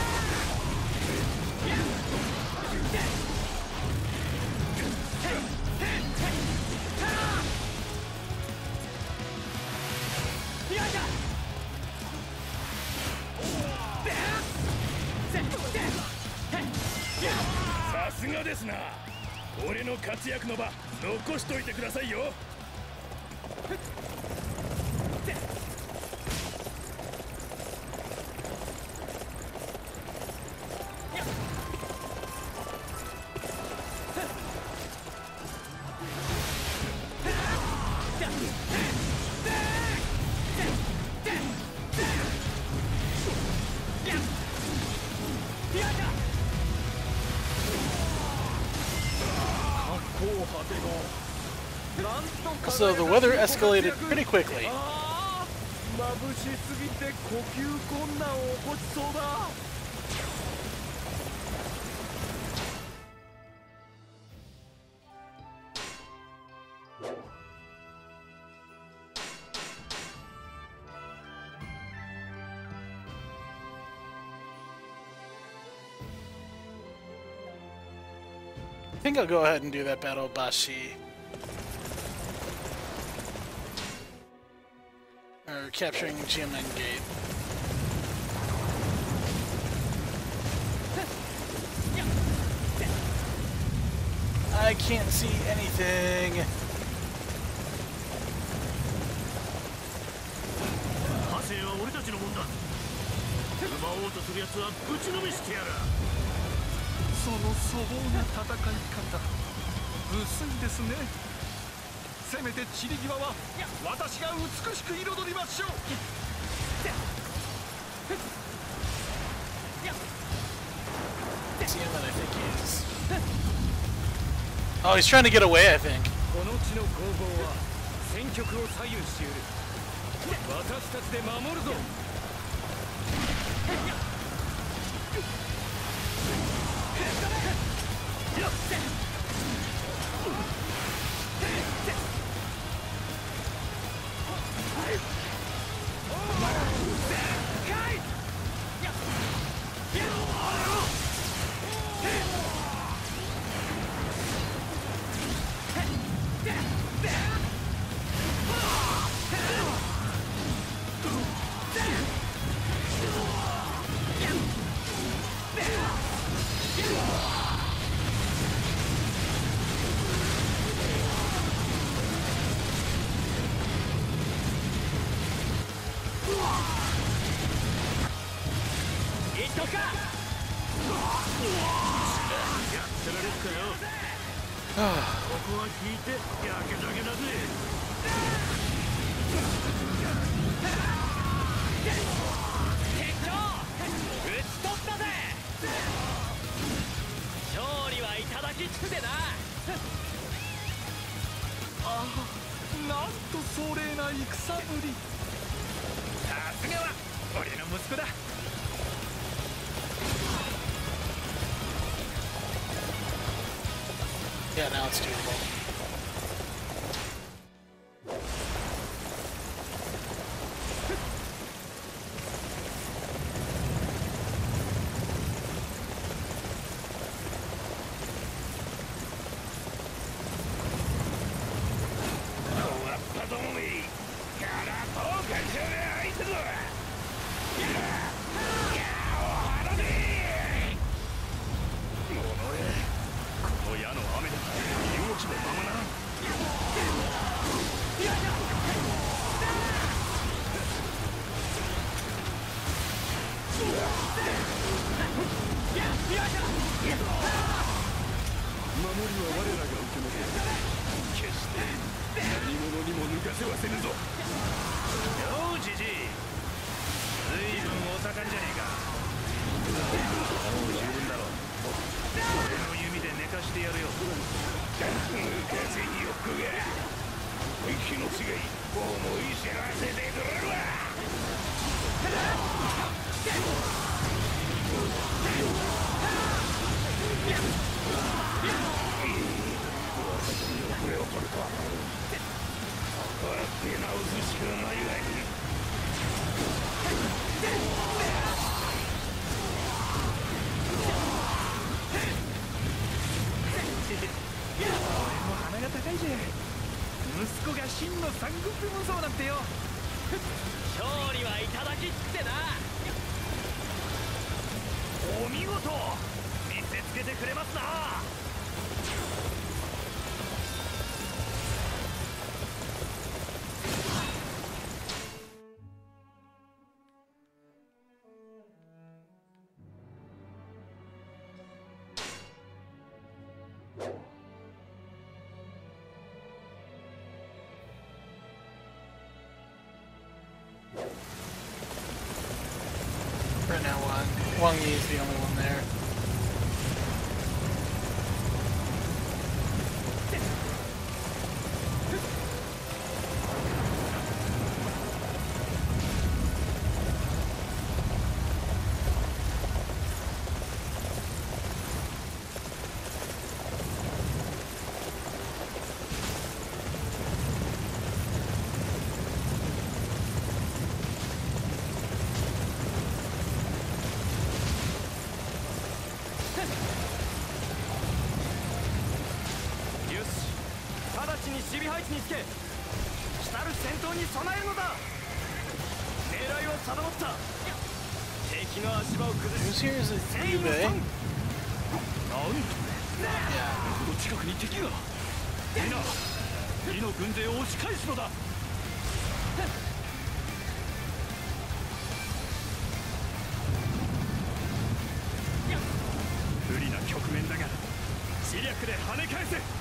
がですな。俺の活躍の場残しといてくださいよ。 So the weather escalated pretty quickly. 眩しすぎて呼吸困難を起こしそうだ。 I think I'll go ahead and do that battle Bashi. Or capturing Jiamen Gate. I can't see anything. 派生は俺たちのもんだ。奪おうとする奴はぶちのめしてやる。 その粗暴な戦い方、薄いですね。せめて散り際は私が美しく彩りましょう。 Oh, he's trying to get away, I think. この地の攻防は戦局を左右しうる。私たちで守るぞ。 なんと壮麗な戦ぶり。さすがは俺の息子だ。 Yeah, now it's doable. Right now, Wang Yi is the only one there. Who's here? Is it Liu Bei? 近くに敵が。みんな、李の軍勢を押し返すのだ。不利な局面だが、知略で跳ね返せ。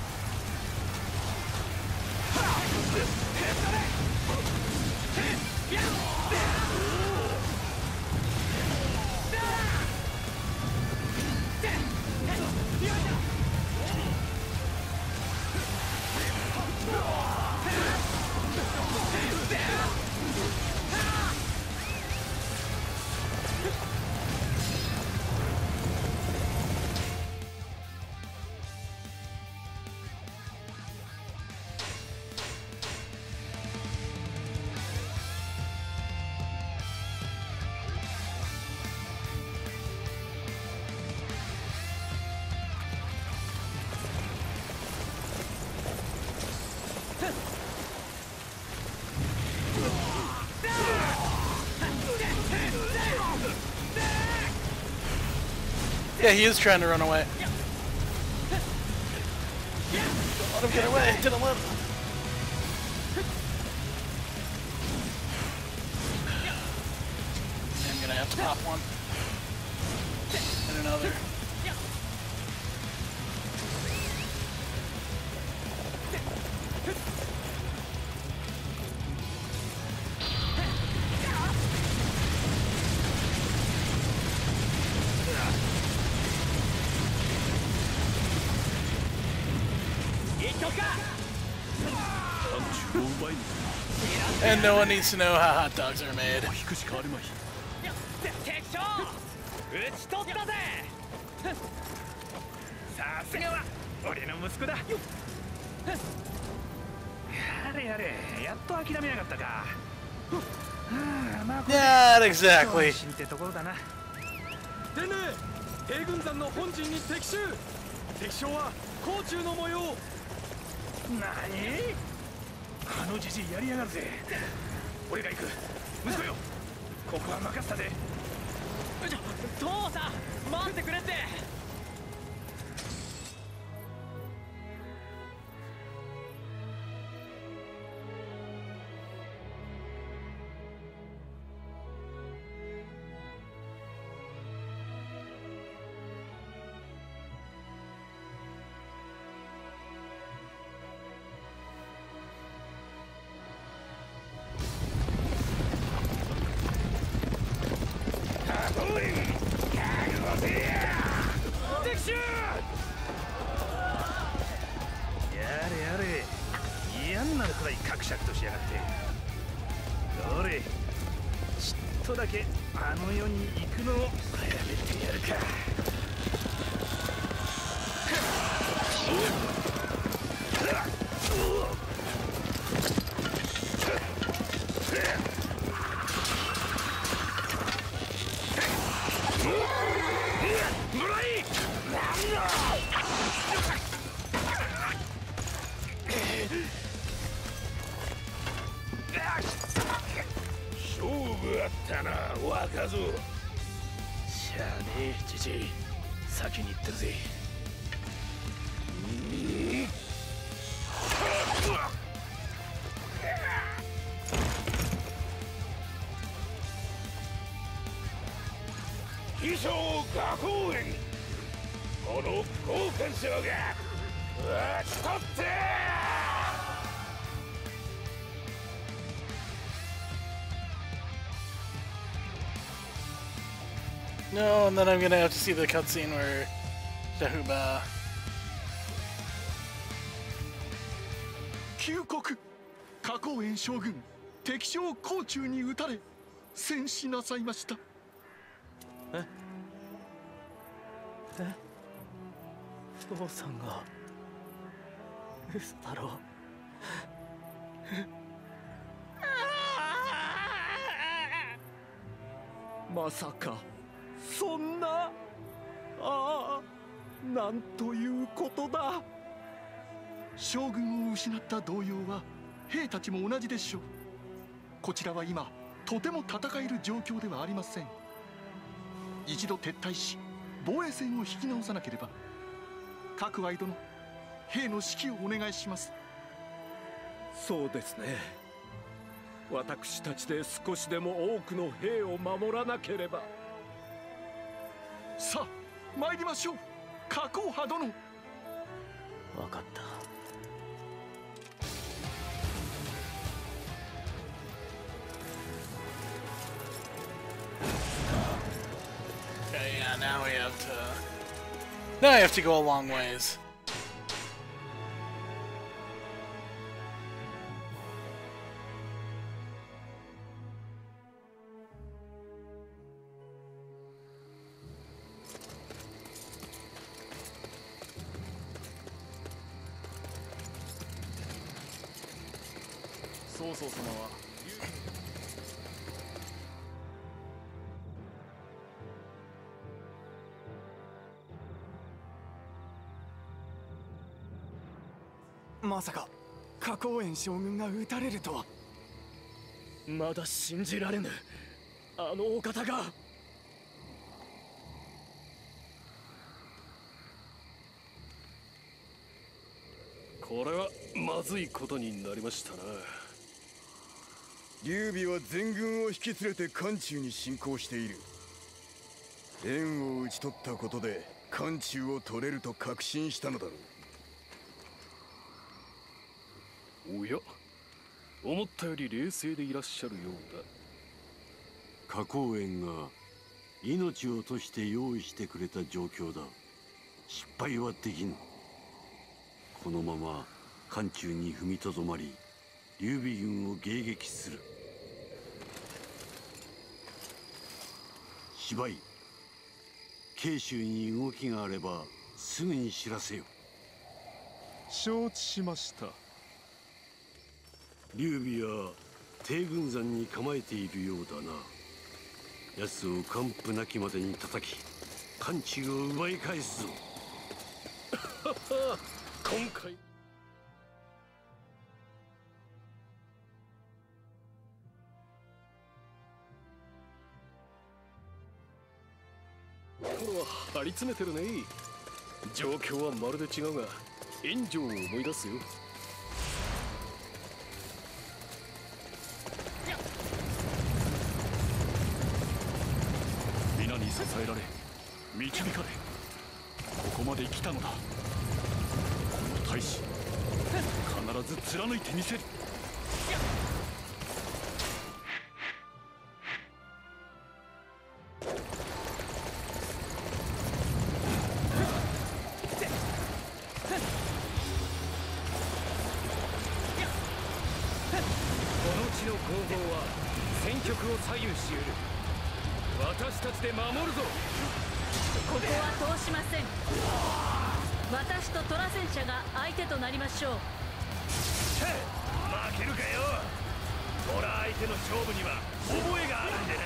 Yeah, he is trying to run away. Don't let him get away. Didn't let him. I'm gonna have to pop one. And another. And no one needs to know how hot dogs are made. さすがは俺の息子だ。やれやれ、やっと諦めやがったか。 Not exactly. ってところだな。 でね、兵軍山の本陣に敵襲。敵将は甲冑の模様。 何？あのじじいやりやがるぜ。俺が行く。息子よ、ここは任せたぜ。 父さん、待ってくれって。 嫌になるくらいかくしゃくとしやがって。どれ、ちっとだけあの世に行くのを早めてやるか。 勝負あったな、若造。 しゃあねえ、じじい。先に行ってるぜ。 飛翔画公園、この豪華賞が取って No, and then I'm gonna have to see the cutscene where Shahuba. 旧国花崗園将軍敵将甲冑に撃たれ戦死なさいました。 父さんが嘘だろ。まさかそんな、ああ、なんということだ。 将軍を失った動揺は兵たちも同じでしょう。こちらは今とても戦える状況ではありません。一度撤退し防衛線を引き直さなければ。各愛殿、兵の指揮をお願いします。 そうですね。私たちで少しでも多くの兵を守らなければ。 さあ参りましょう、花崗派殿。 分かった。 Okay, yeah, now I have to go a long ways. So まさか花崗園将軍が撃たれるとは。まだ信じられぬ。あのお方が。 これはまずいことになりましたな。 劉備は全軍を引き連れて漢中に侵攻している。燕を討ち取ったことで漢中を取れると確信したのだろう。 おや、思ったより冷静でいらっしゃるようだ。 花崗園が命を賭して用意してくれた状況だ。失敗はできぬ。このまま漢中に踏みとどまり劉備軍を迎撃する。芝居、慶州に動きがあればすぐに知らせよ。 承知しました。 劉備は帝軍山に構えているようだな。奴を完膚なきまでに叩き漢中を奪い返すぞ。 今回これは張り詰めてるね。状況はまるで違うが援助を思い出すよ。皆に支えられ導かれここまで来たのだ。この大使必ず貫いてみせる。左右し得る。私たちで守るぞ。 ここは通しません。私とトラ戦車が相手となりましょう。 負けるかよ。トラ相手の勝負には覚えがあるんでな。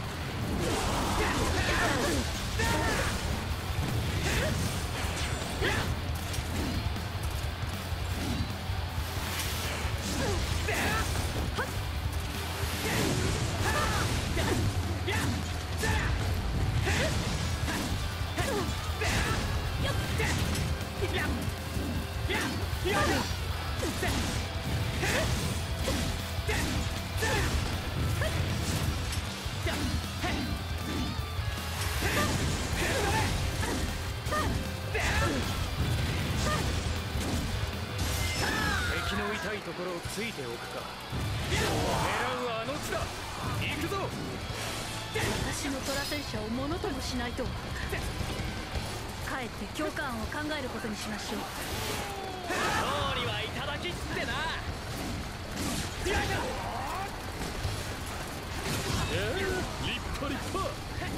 敵の痛いところをついておくか。狙うはあの地だ。行くぞ。 私のトラ戦戦車をものともしないとは。かえって教官を考えることにしましょう。 勝利はいただきっつってな。 立派立派。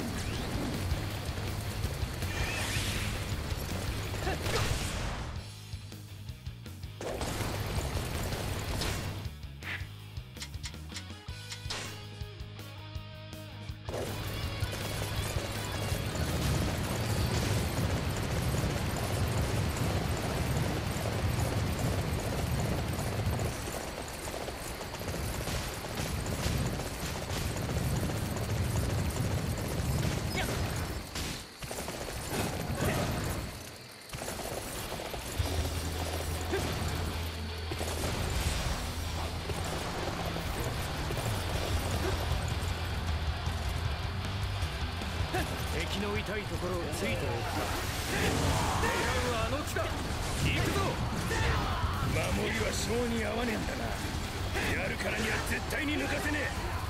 敵の痛いところをついておくか。狙うはあの木だ。行くぞ。守りは性に合わねえんだな。やるからには絶対に抜かせね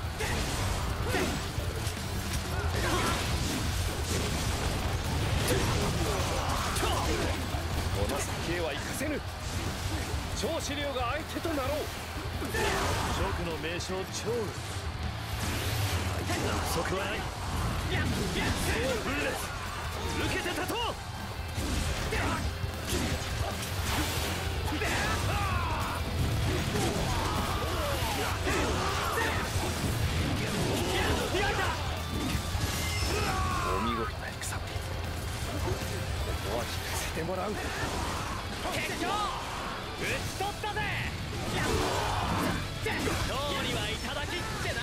この先へは行かせぬ。超資料が相手となろう。 蜀の名将趙雲、あいつは不足はない。分裂受けて立とう。 お見事な戦ぶり。ここは聞かせてもらう。 結果打ち取ったぜ。勝利はいただきっつってな。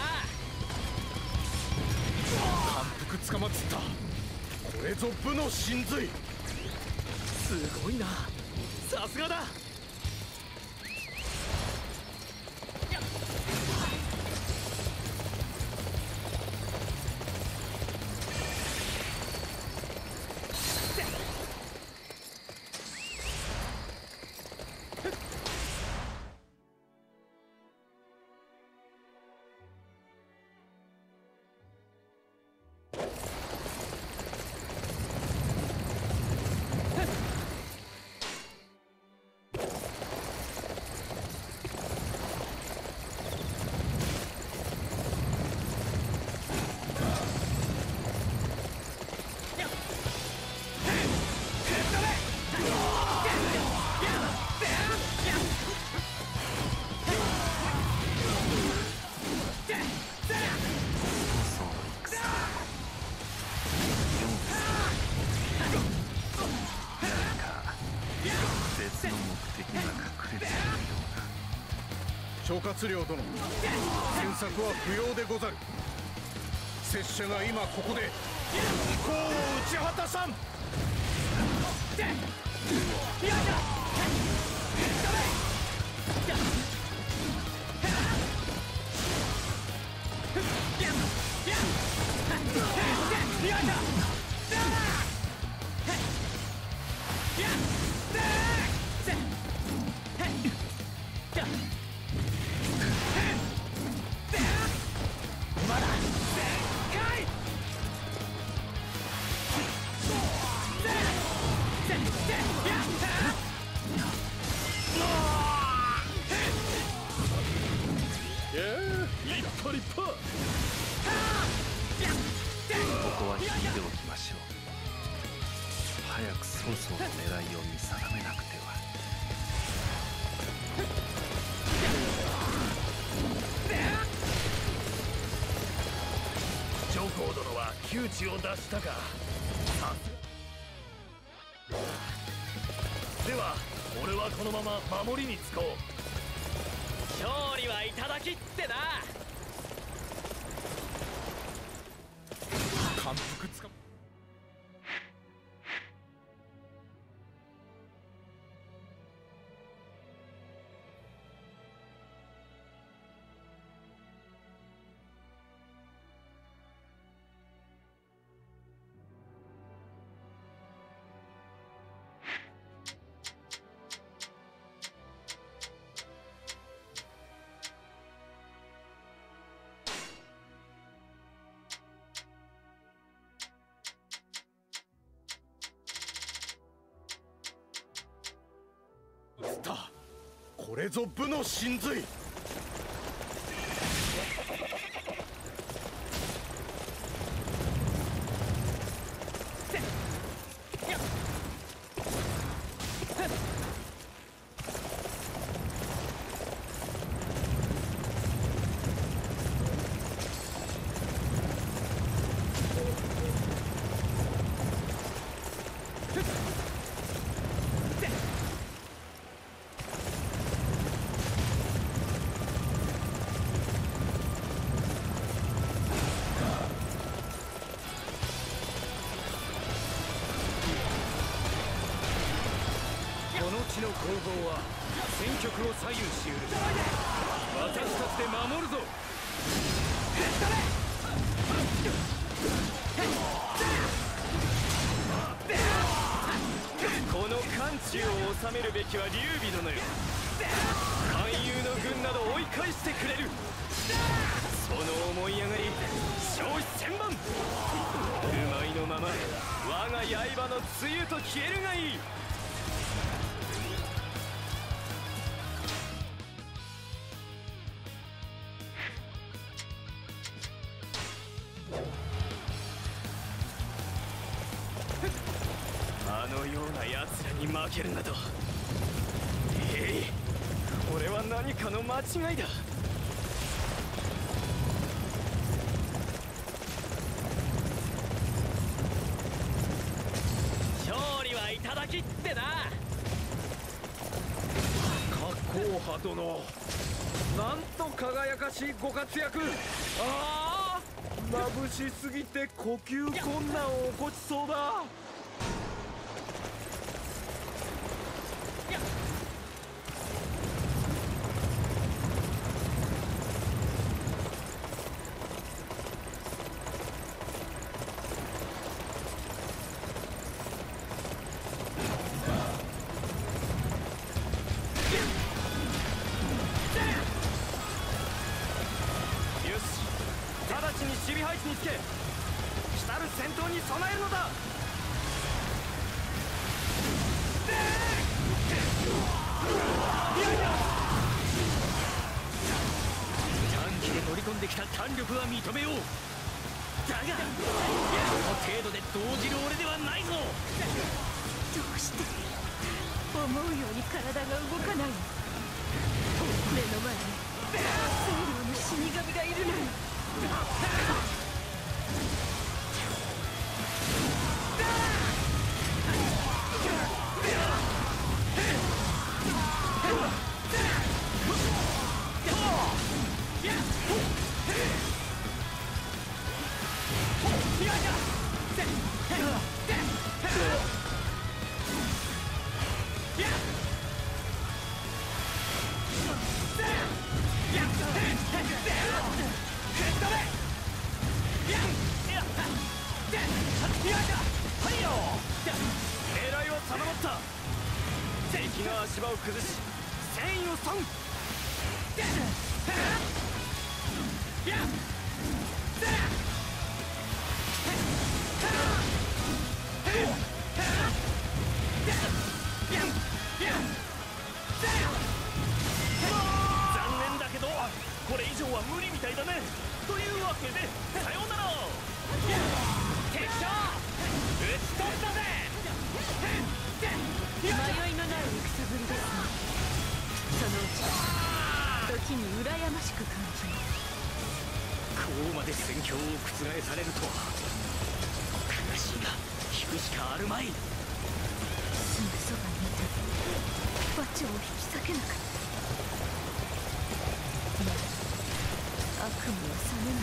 反復捕まっつった。これぞ武の真髄。 すごいな、さすがだ。 諸葛亮殿、詮索は不要でござる。拙者が今ここで飛行を打ち果たさん。 ここは引いておきましょう。早く曹操の狙いを見定めなくては。 上皇殿は窮地を脱したか。では俺はこのまま守りにつこう。 勝利はいただきってな。 反復つかれぞ武の真髄。 この攻防は戦局を左右しうる。私たちで守るぞ。 この漢中を治めるべきは劉備殿よ。勧誘の軍など追い返してくれる。その思い上がり消費千万。不舞のまま我が刃の露と消えるがいい。あのような奴らに負けるなど。これは何かの間違いだ。勝利はいただきってな。 郭公派殿、なんと輝かしいご活躍。ああ、眩しすぎて呼吸困難を起こしそうだ。 守備配置につけ、来たる戦闘に備えるのだ。短期で乗り込んできた胆力は認めよう。だがこの程度で動じる俺ではないぞ。 どうして思うように体が動かない。目の前に清涼の死神がいるのに。 狙いは定まった。敵の足場を崩し戦意を損。残念だけどこれ以上は無理みたいだね。というわけでさようなら。敵将撃ち取ったぜ。 迷いのない戦ぶりですね。そのうち時に羨ましく感じます。 こうまで戦況を覆されるとは。悔しいが引くしかあるまい。 すぐそばにいた馬長を引き裂けなかった。悪夢は覚めない。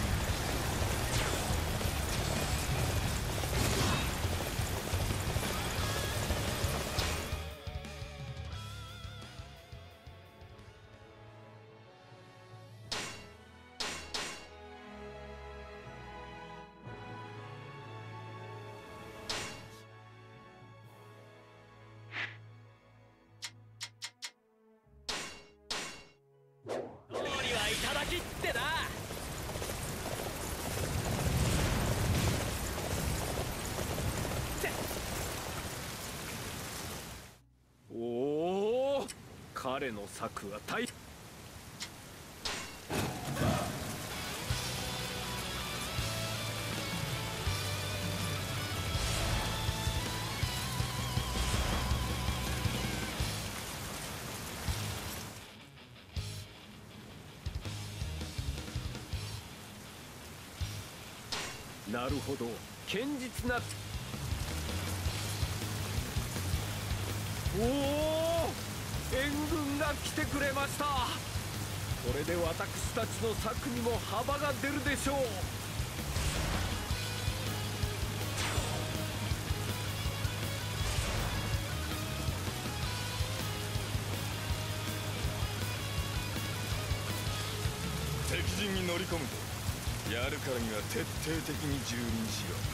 勝利はいただきってな。 彼の策は大なるほど、堅実な。おお、援軍が来てくれました。これで私たちの策にも幅が出るでしょう。 敵陣に乗り込むとやるからには徹底的に蹂躙しろ。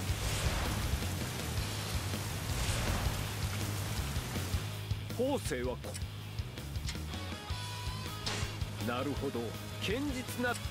方正はなるほど、堅実な。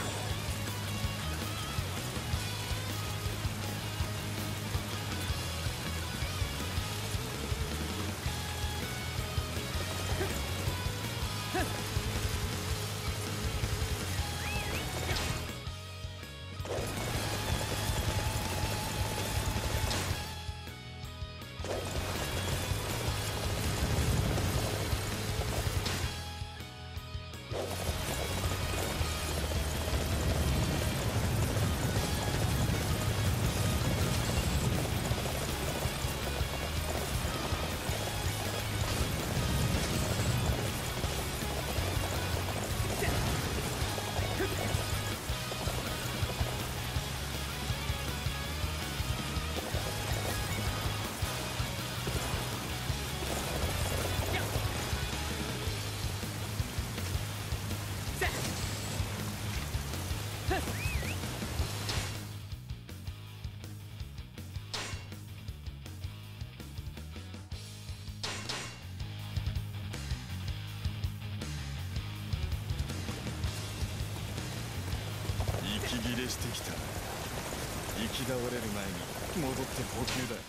息切れしてきた。行き倒れる前に戻って補給だ。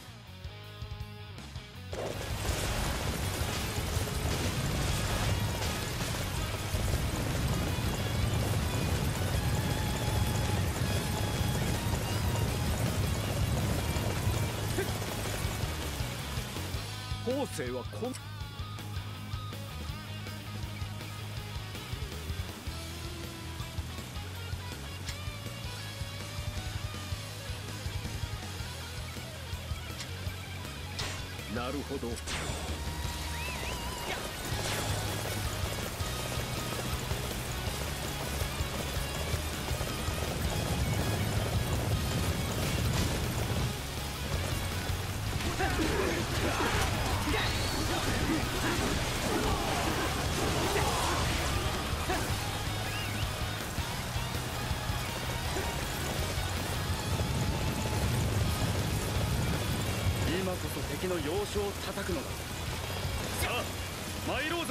方正はこんなるほど。 今こそ敵の要所を叩くのだ。さあ参ろうぞ。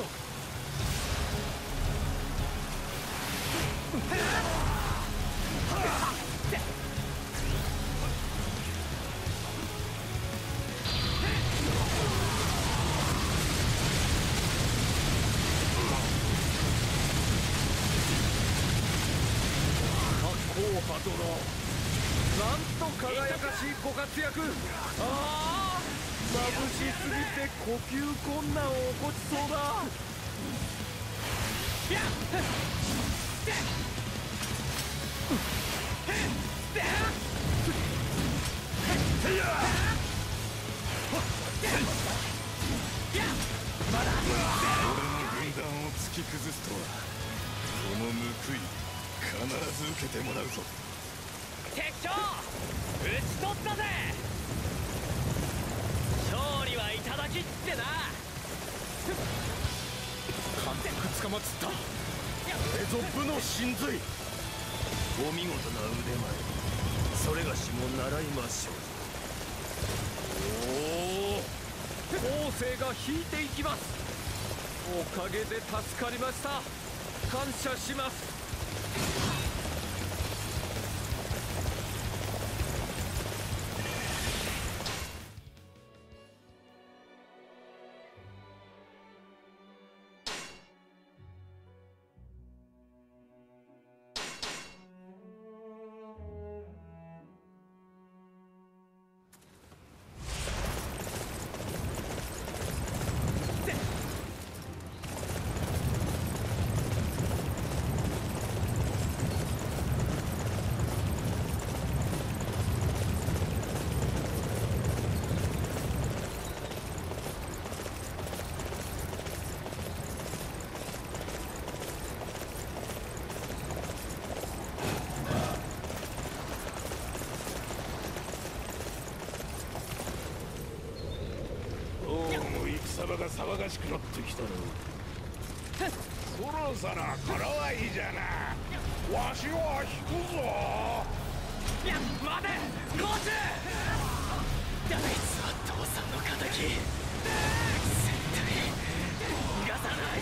硬派殿、なんと輝かしいご活躍。ああ、眩しすぎて呼吸困難を起こしそうだ。 俺の軍団を突き崩すとは、この報い必ず受けてもらうぞ。 敵将討ち取ったぜ。勝利はいただきってな。 完璧捕まつった。これぞ武の真髄。 お見事な腕前、それがしも習いましょう。おお、後世が引いていきます。おかげで助かりました。感謝します。 体が騒がしくなってきたな。そろそろ頃はいいじゃな。わしは引くぞ。 いや待てコーチ。あいつは父さんの敵。絶対逃がさない。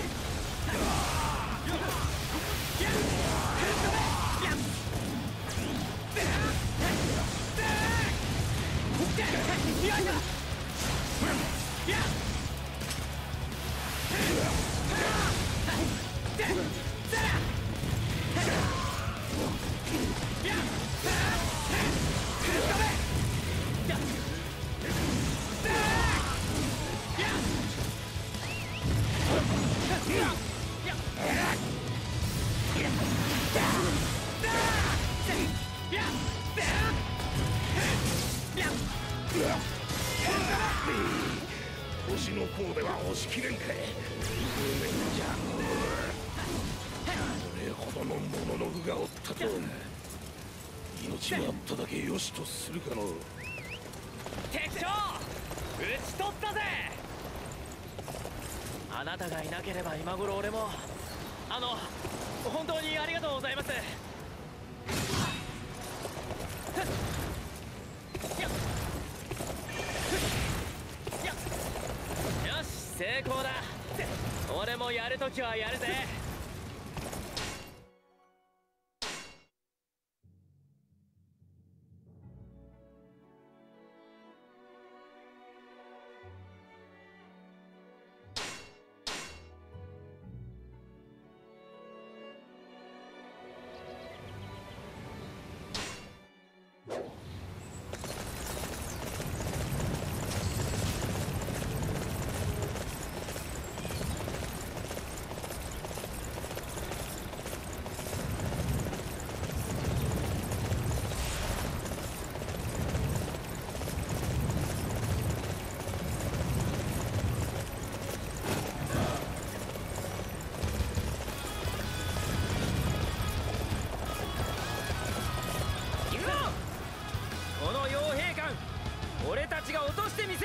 星の甲では押し切れんかい。じゃこれほどのものの具がおったと。命があっただけよしとするかの。 敵将討ち取ったぜ。あなたがいなければ今頃俺も本当にありがとうございます。よし成功だ。俺もやるときはやるぜ。俺たちが落としてみせる。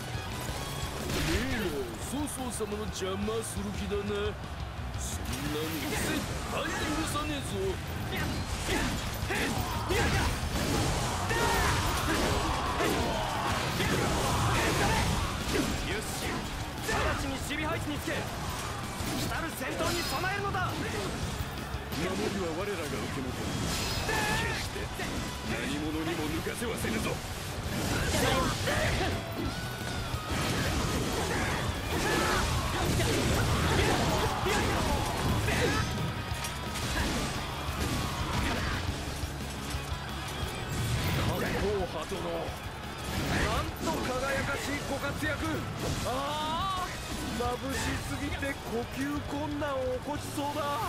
曹操様の邪魔する気だな。そんなの絶対許さねえぞ。 よし直ちに守備配置につけ、来たる戦闘に備えるのだ。 守りは我らが受け持とう。決して何者にも抜かせはせぬぞ。波殿、なんと輝かしいご活躍。ああ眩しすぎて呼吸困難を起こしそうだ。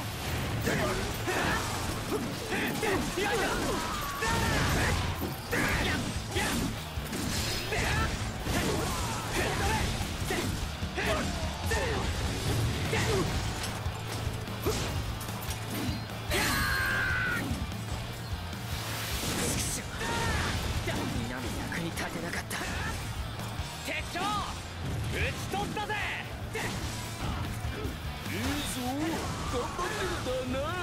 皆の役に立てなかった。敵将討ち取ったぜ。 いいぞ頑張ってるだな。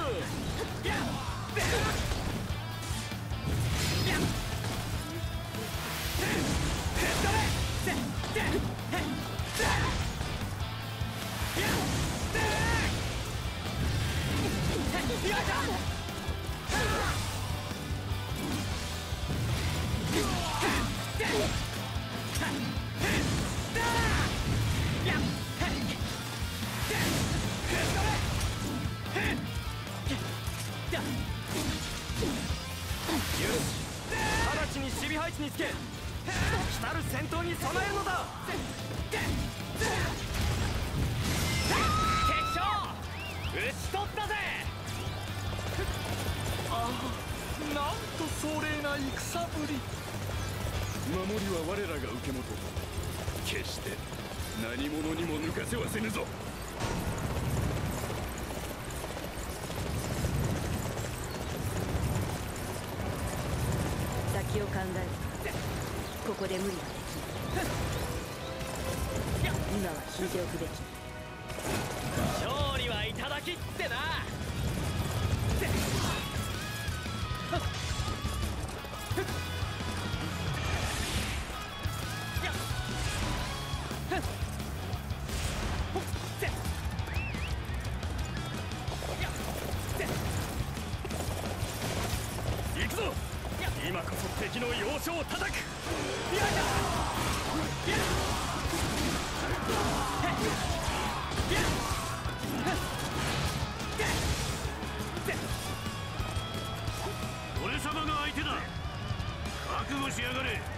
直ちに守備配置につけ、来たる戦闘に備えるのだ。敵将討ち取ったぜ。 ああ、なんと壮麗な戦ぶり。 守りは我らが受け持とう。決して何者にも抜かせはせぬぞ。 先を考える。ここで無理はできない。 今は引いておくべき。 勝利はいただきってな。 行くぞ。今こそ敵の要所を叩く。 俺様が相手だ。覚悟しやがれ。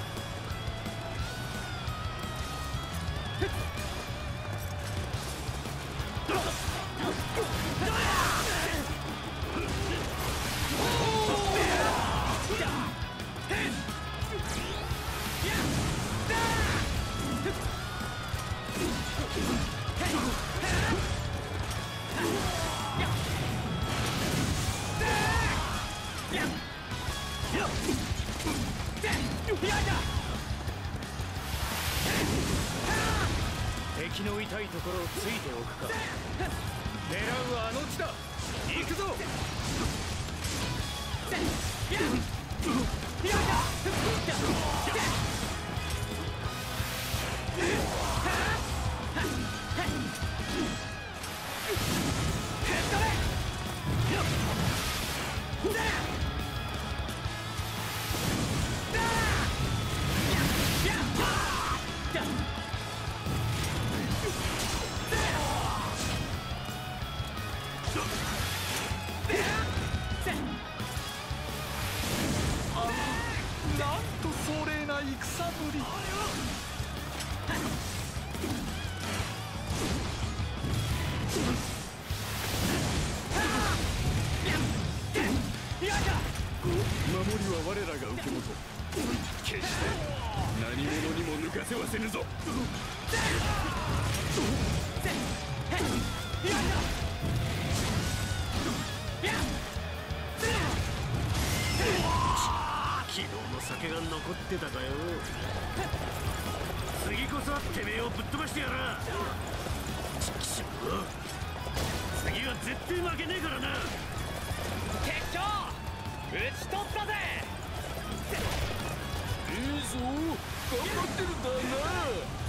敵の痛いところをついておくか。狙うはあの地だ。行くぞ。 なんと壮麗な戦ぶり。 守りは我らが受け持とう。決して何者にも抜かせはせぬぞ。 昨日の酒が残ってたかよ。次こそはてめえをぶっ飛ばしてやら。次は絶対負けねえからな。 結果打ち取ったぜ。 いいぞ、頑張ってるんだな。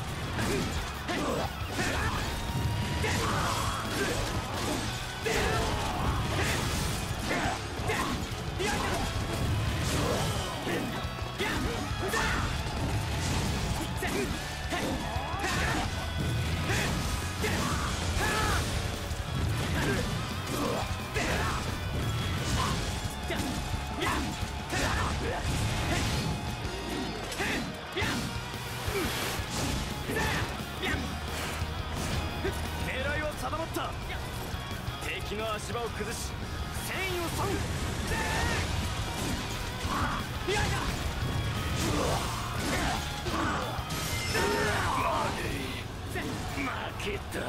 狙いは定まった。敵の足場を崩し戦意を削ぐ。 負けた。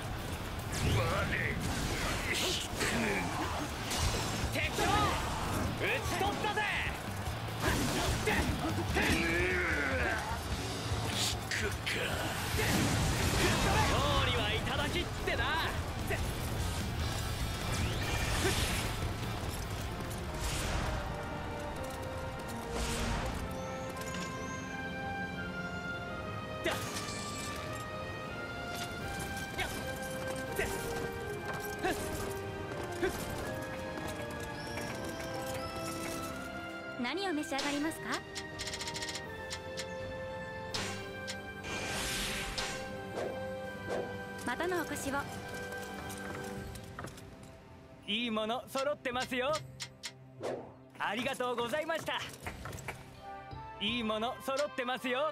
敵将打ち取ったぜ。 引くか。 勝利はいただきってな。 何を召し上がりますか？またのお越しを。 いいもの揃ってますよ。ありがとうございました。いいもの揃ってますよ。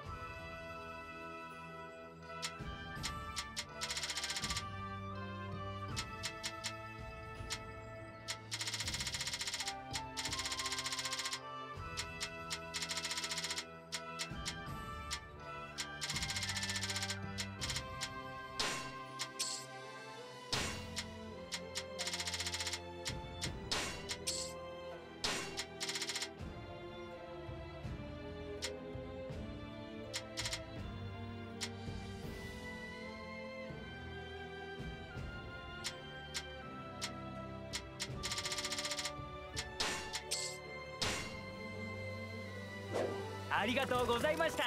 ありがとうございました。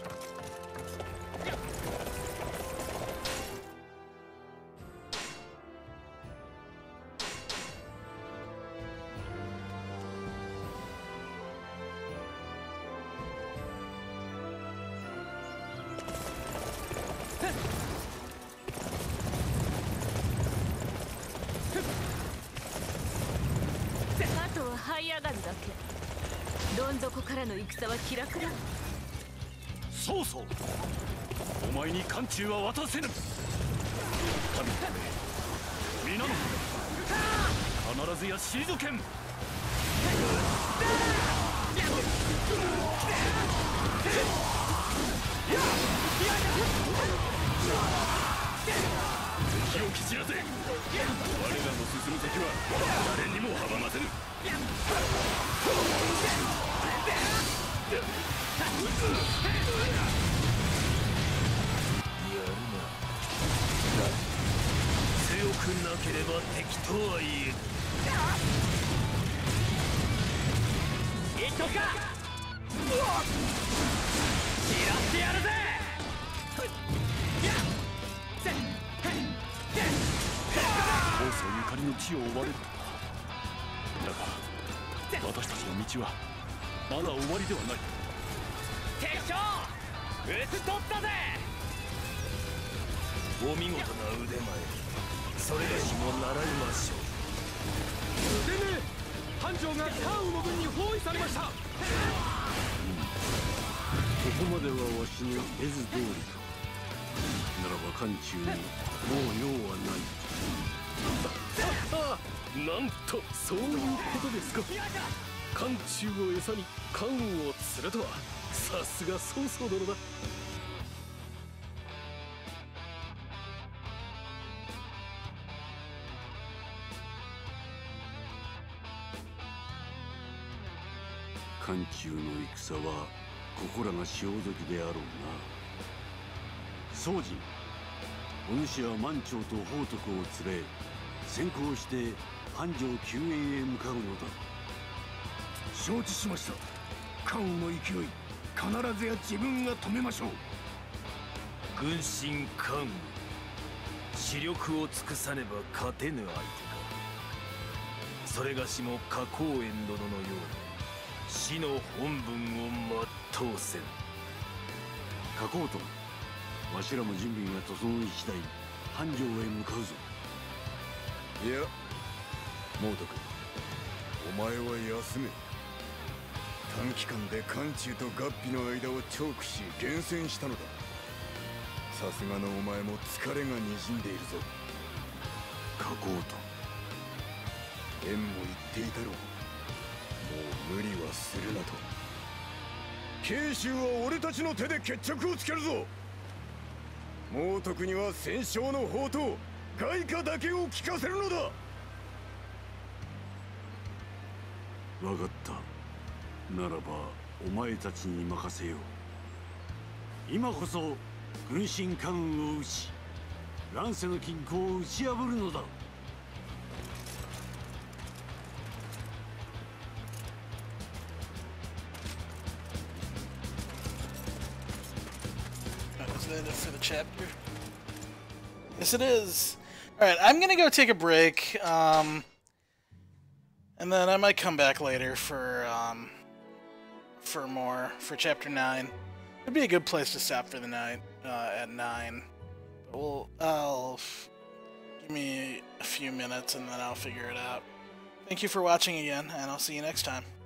あとは這い上がるだけ。どん底からの戦は気楽だ。 そうそう、お前に漢中は渡せぬ。神のため、皆のため、必ずや退けん。敵を蹴散らせ。我らの進む先は誰にも阻ませぬ。 強くなければ敵とは言えぬ。 一緒か。散らしてやるぜ。 王宗ゆかりの地を追われる。だが私たちの道はまだ終わりではない。 敵将討ち取ったぜ。 お見事な腕前、それがしも習いましょう。 でね、班長がカーウの軍に包囲されました。 ここまではわしの絵図通りか。ならば漢中にもう用はない。 なんとそういうことですか。漢中を餌に関羽を釣るとは、さすが曹操殿だ。 漢中の戦はここらが潮時であろうな。宗人、お主は満長と宝徳を連れ、先行して繁盛救援へ向かうのだ。 承知しました。関羽の勢い、必ずや自分が止めましょう。 軍神関羽、視力を尽くさねば勝てぬ相手か。それがしも花公園殿のように死の本分を全うせん。 加工とわしらも準備が整い次第繁盛へ向かうぞ。 いや、猛徳、お前は休め。短期間で漢中と合皮の間をチョークし厳選したのだ。さすがのお前も疲れがにじんでいるぞ。 加工と縁も言っていたろう。もう無理はするなと。慶州は俺たちの手で決着をつけるぞ。猛徳には戦勝の宝刀外貨だけを聞かせるのだ。 分かった。ならばお前たちに任せよう。今こそ軍神関羽を討ち、乱世の均衡を打ち破るのだ。 Is that it for the chapter? Yes, it is. Alright, I'm gonna go take a break, and then I might come back later for for chapter 9. It'd be a good place to stop for the night, at 9. Give me a few minutes and then I'll figure it out. Thank you for watching again, and I'll see you next time.